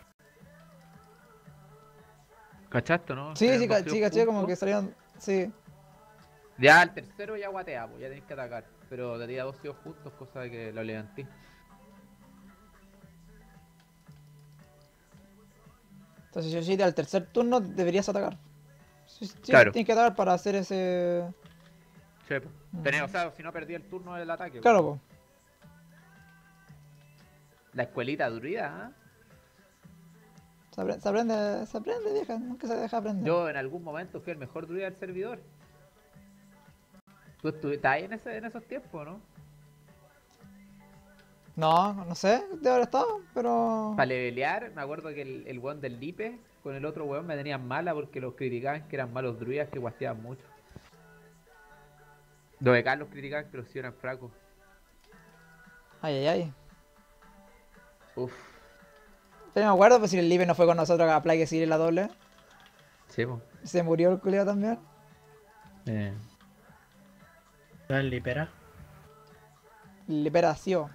¿Cachaste, no? Sí, Tienen sí, dos sí, tíos caché, como juntos. que salieron. Sí. Ya al tercero ya guatea, pues ya tenés que atacar. Pero te tira dos tíos juntos, cosa de que lo levanté. Entonces, Yoshida, al tercer turno deberías atacar. Sí, sí, Claro. tienes que atacar para hacer ese. Sí, pues. O sea, si no perdí el turno del ataque. Claro, pues. po. La escuelita druida, ¿eh? Se aprende, vieja. Nunca se deja aprender. Yo en algún momento fui el mejor druida del servidor. Tú estuviste ahí en esos tiempos, ¿no? No, no sé, de haber estado, pero. Para levelear, me acuerdo que el weón del Lipe con el otro weón me tenían mala porque los criticaban que eran malos druidas que guasteaban mucho. Los de Carlos criticaban que los sí eran fracos. Ay, ay, ay. Uf. Pero me acuerdo, pues si el Libre no fue con nosotros a Plague City la doble. Sí, po. Se murió el culiao también. ¿La Lipera? Liberación.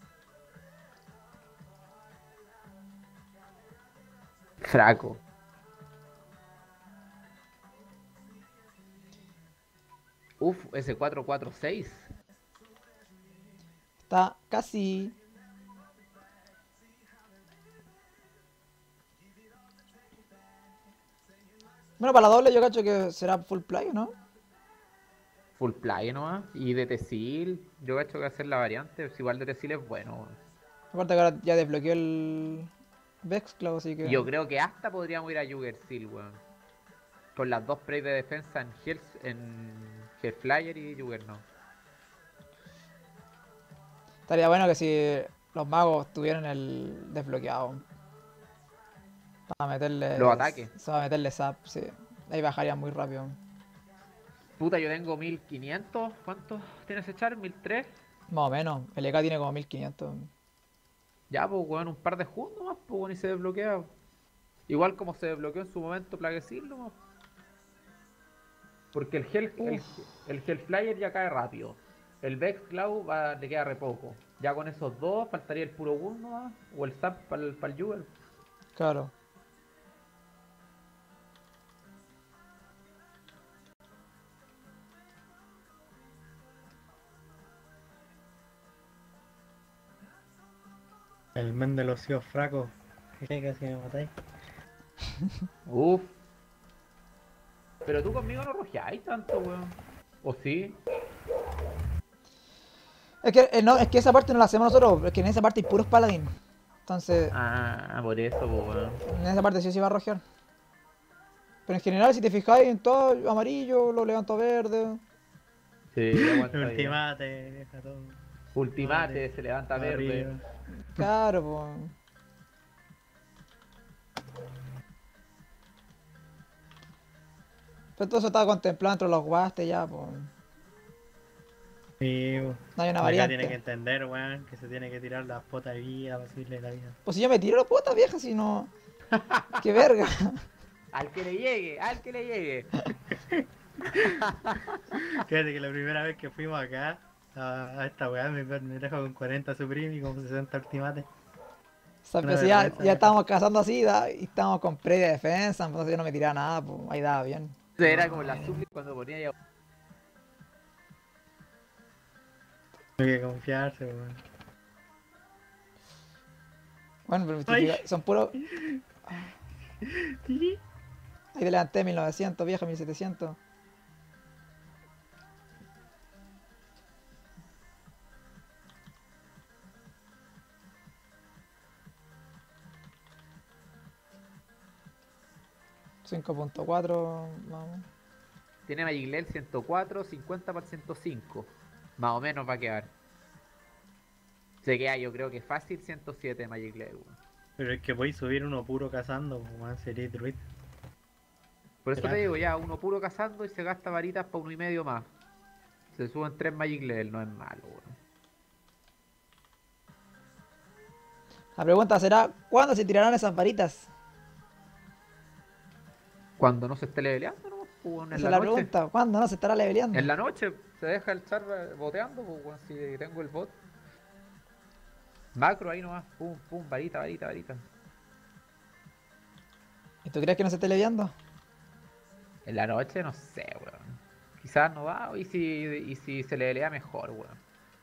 Fraco. Uf, ese 446. Está casi. Bueno, para la doble yo cacho que será full play, ¿no? Full play nomás. Y de Tesil, yo he hecho que hacer la variante. Pues igual de Tesil es bueno. Weón. Aparte que ahora ya desbloqueó el Vexclaw, así que. Y yo creo que hasta podríamos ir a Juggersil, weón. Con las dos plays de defensa en Hellflyer y Juggernaut. Estaría bueno que si los magos tuvieran el desbloqueado. Para meterle. Los ataques. Para meterle zap, sí. Ahí bajaría muy rápido. Puta, yo tengo 1500. ¿Cuántos tienes echar? ¿1003? Más o menos. El EK tiene como 1500. Ya, pues, weón, un par de juntos más, pues, weón, y se desbloquea. Igual como se desbloqueó en su momento Plaguesil, nomás. Porque el Hellflyer ya cae rápido. El Vexclaw le queda re poco. Ya con esos dos faltaría el puro Wound nomás. O el Zap para el Jugger. Claro. El men de los tíos fracos. ¿Qué casi me matáis? Uf. Pero tú conmigo no rojeáis tanto, weón. ¿O sí? Es que, no, es que esa parte no la hacemos nosotros, es que en esa parte hay puros paladín. Entonces, Ah, por eso, pues, weón. en esa parte sí o sí va a rojear. Pero en general, si te fijáis, en todo amarillo, lo levanto a verde. Sí, aguanta bien. Ultimate, deja todo. Ultimate, se levanta verde. Arriba. Claro, pues. Pero todo eso estaba contemplado entre los guastes ya, pues. Sí, No hay una acá variante. tiene que entender, weón, que se tiene que tirar las potas de vida para subirle la vida. Pues si yo me tiro la puta vieja, si no. ¡Qué verga! Al que le llegue, al que le llegue. Fíjate que la primera vez que fuimos acá a esta weá me dejó con 40 Supreme y con 60 Ultimate. O sea, Una pues vergüenza, ya vieja. estábamos cazando así y estábamos con pre de defensa, entonces yo no me tiraba nada, pues ahí daba bien. Era como la supli cuando ponía ya. Hay que confiarse, weón. Bueno, pero Ay. son puros. Ahí te levanté 1900, vieja, 1700. $5.4, vamos. Tiene Magic Lel 104, 50 para el 105. Más o menos va a quedar. Se queda, yo creo que fácil 107 de Magic Lel, weón. Pero es que podéis subir uno puro cazando, weón, sería druid. Por eso Claro. te digo, ya, uno puro cazando y se gasta varitas para 1,5 más. Se suben 3 Magic Level, no es malo, weón. La pregunta será: ¿cuándo se tirarán esas varitas? Cuando no se esté leveleando, ¿no? Pues, weón, en Esa es la la noche. pregunta: ¿cuándo no se estará leveleando? En la noche se deja el char boteando, pues, weón, si tengo el bot. Macro ahí nomás, pum, pum, varita, varita, varita. ¿Y tú crees que no se esté leviando? En la noche, no sé, weón. Quizás no va, y si se le lea mejor, weón.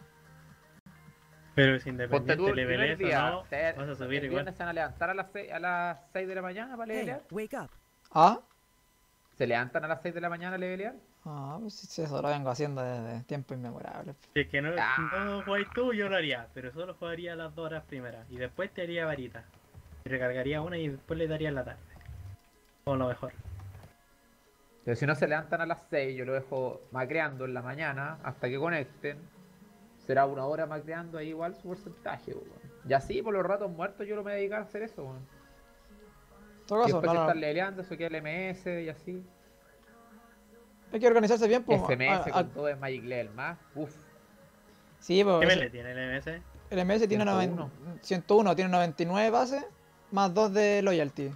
Pero si Ponte tú independiente el le primer pelees o día, no, vas a subir el igual. viernes se van a levantar a las 6 de la mañana para Hey, levelear. wake up. ¿Ah? ¿Se levantan a las 6 de la mañana a levelear? Ah, pues sí, eso lo vengo haciendo desde tiempo inmemorable. Si es que no, Ah. no jugáis tú, yo lo haría, pero solo jugaría las 2 horas primeras. Y después te haría varita. Y recargaría una y después le daría en la tarde. O lo mejor. Pero si no se levantan a las 6, yo lo dejo macreando en la mañana hasta que conecten. Será una hora macreando ahí igual su porcentaje, weón. Y así por los ratos muertos yo no me voy a dedicar a hacer eso, weón. En todo Y caso, después no, si no, están leveleando, eso queda el MS y así. hay que organizarse bien, pues. SMS con todo en Magic Level más, uff. Sí, ¿Qué pues le tiene el MS? el MS tiene 101. 101, tiene 99 base, más 2 de loyalty.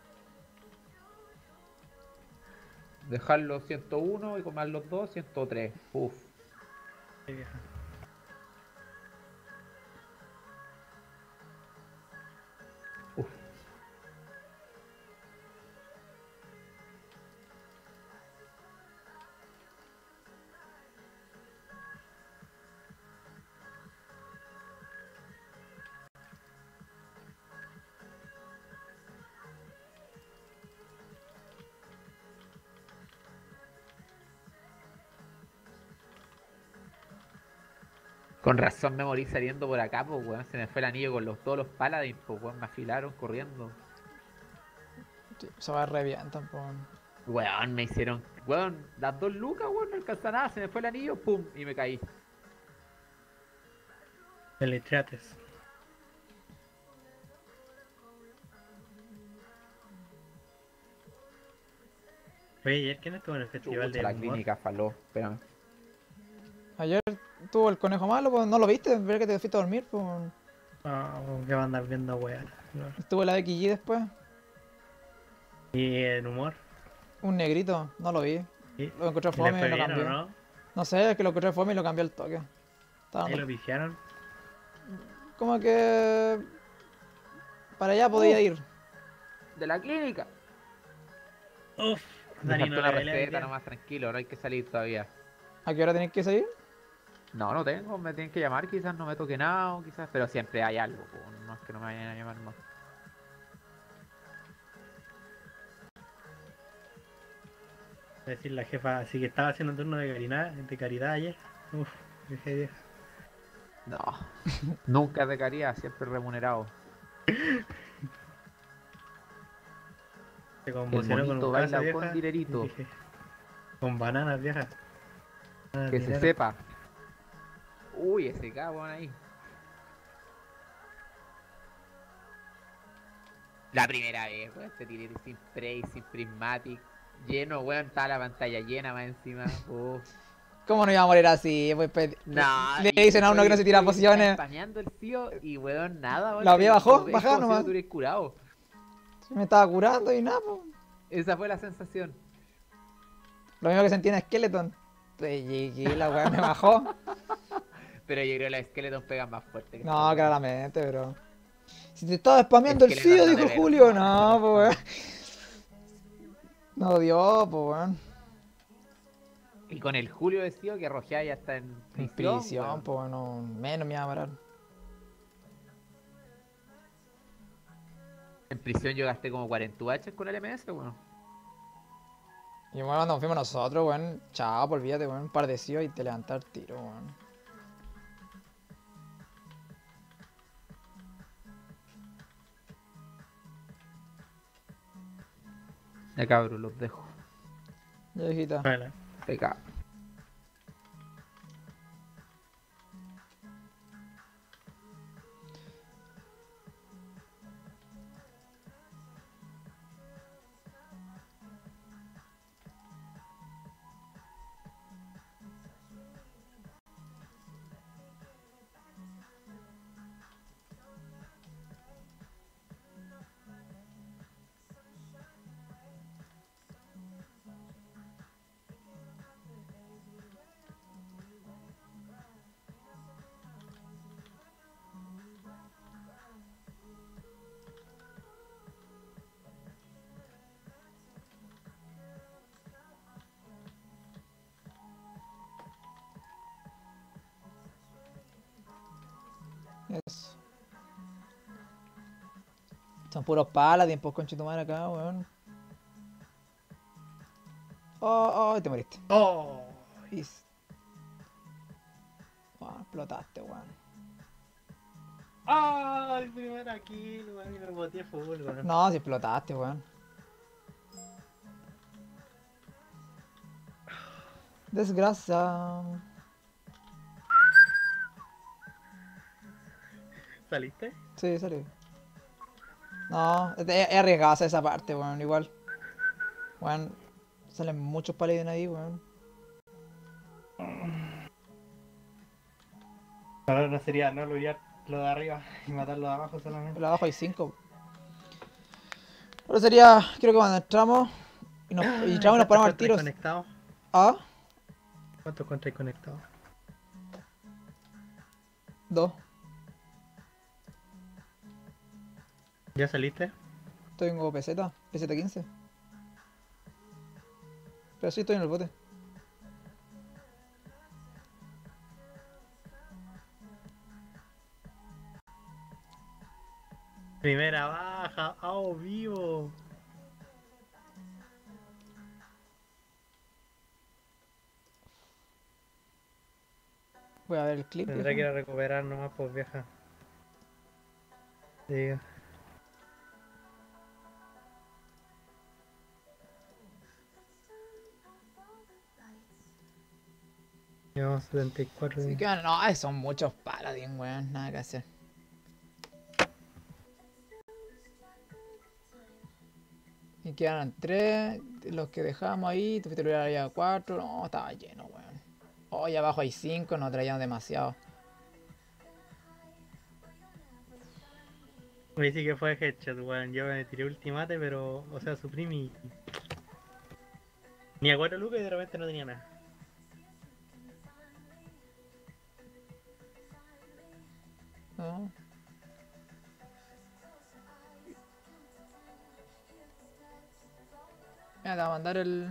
Dejarlo 101 y comer los dos, 103. Uff. Qué vieja. Uf. Con razón me morí saliendo por acá, pues weón. Se me fue el anillo con todos los paladins, pues weón. Me afilaron corriendo. Sí, se va revientan, pues. Weón, me hicieron. Weón, las 2 lucas, weón, no alcanza nada. Se me fue el anillo, pum, y me caí. Teletrates. Oye, ayer quién estuvo en el festival Chucha, de la humor? clínica faló. Espérame. Ayer tuvo el conejo malo, pues no lo viste, ver que te fuiste a dormir, pues. Ah, que va a andar viendo weá. Estuvo la XG después, Y en humor. un negrito, no lo vi. ¿Sí? Lo encontré ¿Y le fome fue y lo bien cambió. o no? No sé, es que lo encontré fome y lo cambió al toque. Estaba Ahí dando- lo viciaron. Como que para allá podía ir. De la clínica. Uf, Me Dani faltó no una le pelea hoy receta día. nomás, tranquilo, no hay que salir todavía. ¿A qué hora tenés que salir? No, no tengo, me tienen que llamar, quizás no me toque nada, o quizás, pero siempre hay algo, po, no es que no me vayan a llamar más. Es decir, la jefa, así que estaba haciendo turno de caridad ayer. Uf, qué vieja. No, nunca de caridad, siempre remunerado. Se conmocionó con monito un baila caso con vieja. dinerito. Y dije, con bananas viejas. Bananas Que se dinero. sepa. Uy, ese cabrón ahí. La primera vez, weón, te tiré sin spray, sin prismatic. Lleno, weón, estaba la pantalla llena más encima. Uf. ¿Cómo no iba a morir así? Pues, No, le y dicen a uno que no se tira estoy pociones. Spameando el tío y weón, nada, weón. La vía bajó, Es bajaba como si nomás. no te hubieras curado. Me estaba curando y nada, pues. Esa fue la sensación. Lo mismo que sentí en Skeleton. Pues llegué, la weá me bajó. Pero yo creo que los Skeletons pegan más fuerte. No, claramente, pero. Si te estaba spameando el Skeleton FIO, no dijo te Julio. perdona, No, pues weón. No dio, pues weón. Y con el Julio decía que Rojea ya está en En prisión. prisión, weón. pues bueno, menos me iba a parar. En prisión yo gasté como 40 UH con el MS, weón. Y bueno, cuando fuimos nosotros, weón, chao, pues olvídate, weón, un par de CIO y te levantar tiro, weón. Ya cabrón, los dejo. Ya, hijita. Bueno. Pecado. Eso. Son puros paladins, pues conchetumare acá, weón. Oh, te moriste. ¡Oh! Is. Oh, explotaste, weón. ¡Ay! Primera kill, weón. Y me boté full, weón. No, si explotaste, weón. Desgracia. ¿Saliste? Sí, salí. No, es arriesgado hacer esa parte, weón, igual. Weón, salen muchos paladines ahí, weón. Ahora no sería no lootear lo de arriba y matar lo de abajo solamente. Por abajo hay 5. Pero sería, creo que cuando entramos y entramos y nos ponemos al tiro. Conectado? ¿Ah? ¿Cuántos contras conectados? 2. ¿Ya saliste? Tengo peseta 15. Pero sí estoy en el bote. Primera baja, vivo. Voy a ver el clip. Tendré que ir viejo. a recuperar nomás, pues vieja. Diga. Llevamos 74 Así días. que, no, son muchos paladines, weón. Nada que hacer. Y quedan 3. Los que dejamos ahí. Te fuiste a lograr allá 4. No, estaba lleno, weón. Oh, y abajo hay 5. No traían demasiado. Ahí sí que fue headshot, weón. Yo me tiré ultimate, pero, o sea, suprimí. Ni a 4 lucas y de repente no tenía nada. No. Mira, te va a mandar el.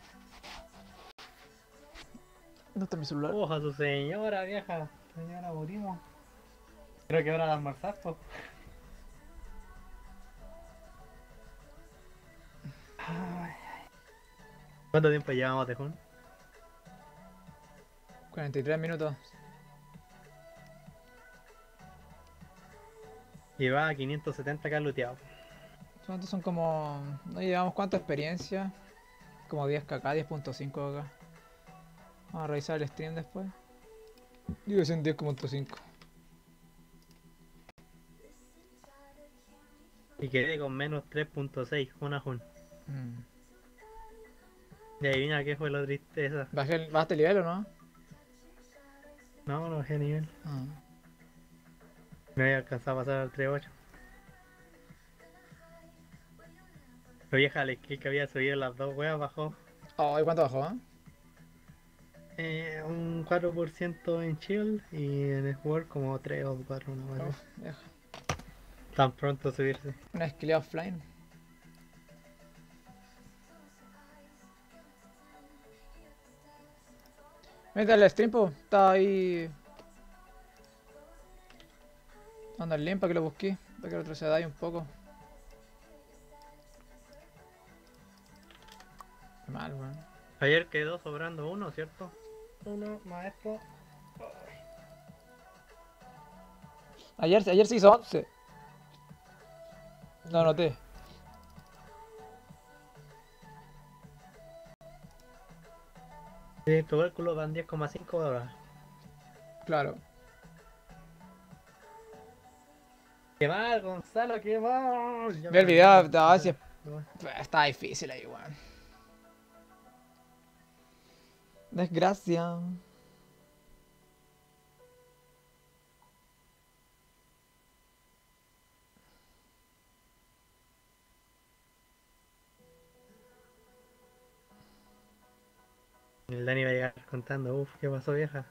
¿Dónde está mi celular? Ojo, su señora, vieja. Señora, morimos. Creo que hora de almorzar, po. Ay. ¿Cuánto tiempo llevamos de Jun? 43 minutos. Llevaba 570k looteado. ¿Cuántos son como. No llevamos cuánta experiencia? Como 10kk, 10.5 acá. Vamos a revisar el stream después. Digo, son 10.5. Y quedé con menos 3.6, una Jun. Y adivina qué fue lo tristeza. ¿Bajaste el nivel o no? No, no bajé nivel. Ah. Me había alcanzado a pasar al 3.8. Pero vieja, el skill que había subido las dos weas bajó Oh, ¿y cuánto bajó? un 4% en chill y en el Sword como 3 o 4, una cosa. Uf, vieja. Tan pronto subirse. Una skill offline. Mira el stream, po. Está ahí. Anda el link para que lo busqué. Para que retroceda ahí un poco. Qué mal, weón. Ayer quedó sobrando uno, ¿cierto? Uno más esto. Ayer se hizo 11. Lo anoté. Sí, tubérculos dan 10,5 horas. Claro. ¡Qué mal, Gonzalo! ¡Qué mal! Ya Ve el me video, olvidé. no, si está difícil ahí, weón. Desgracia. El Dani va a llegar contando, uff, ¿qué pasó, vieja?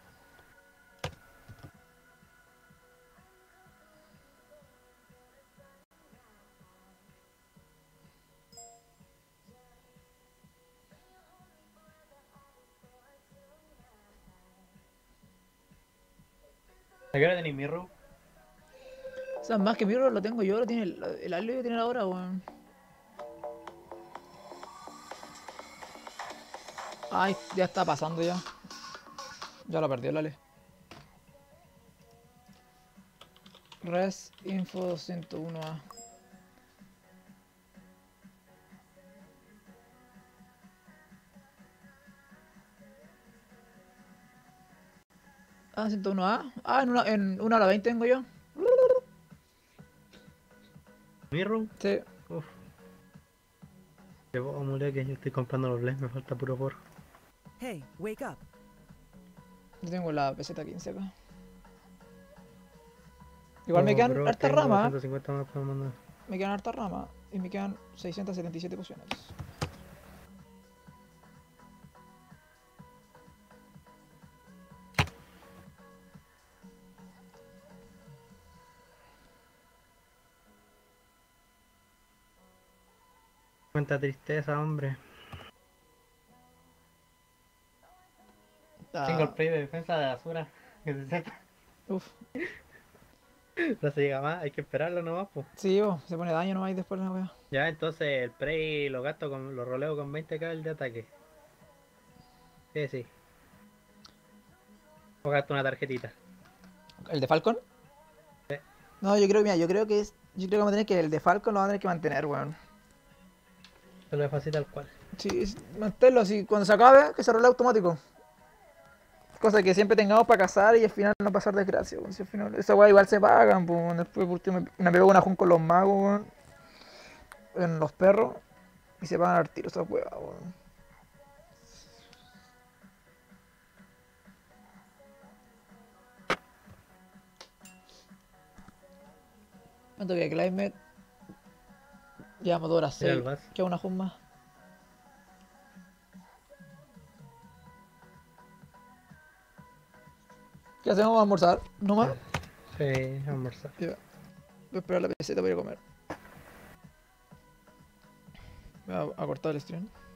¿A qué hora tenéis mi room? sea, más que Mirror lo tengo yo, lo tiene el Alio lo tiene la hora, weón. Ay, ya está pasando ya. Ya lo perdió el Ale. Res Info 101A. Ah, 101A. Ah, en una hora 20 tengo yo. Mirror. Sí. Uf. Llevo mule que yo estoy comprando los LEDs, me falta puro porro. Hey, wake up. Yo tengo la peseta 15 acá. Igual me Oh, quedan bro, hartas tengo ramas. 250 más para mandar. Me quedan hartas ramas. Y me quedan 677 pociones. Cuánta tristeza, hombre. Tengo el Ah, play de defensa de Azura. Que se sepa. uf. No se llega más, hay que esperarlo nomás, pues. Sí, se pone daño nomás y después la wea. Ya, entonces el prey lo gasto con, lo roleo con 20k el de ataque. Sí, sí. O gasto una tarjetita. ¿El de Falcon? No, yo creo, mira, yo creo que vamos a tener que el de Falcon lo vamos a tener que mantener, weón. Se lo dejo así tal cual. Sí, manténlo así, cuando se acabe, que se rolee automático. Cosa que siempre tengamos para cazar y al final no pasar desgracia, weón. Si al final, esa weá igual se pagan, pues. Después por último me pegó una jun con los magos, weón. En los perros. Y se pagan al tiro esas weas, weón. ¿Cuánto que Climate? Llevamos 2 horas Mira 6. el vas. Queda una jun más. ¿Qué hacemos? ¿Vamos a almorzar? ¿No más? Sí, almorzar. Ya. Voy a esperar la peseta para ir a comer. Voy a cortar el stream.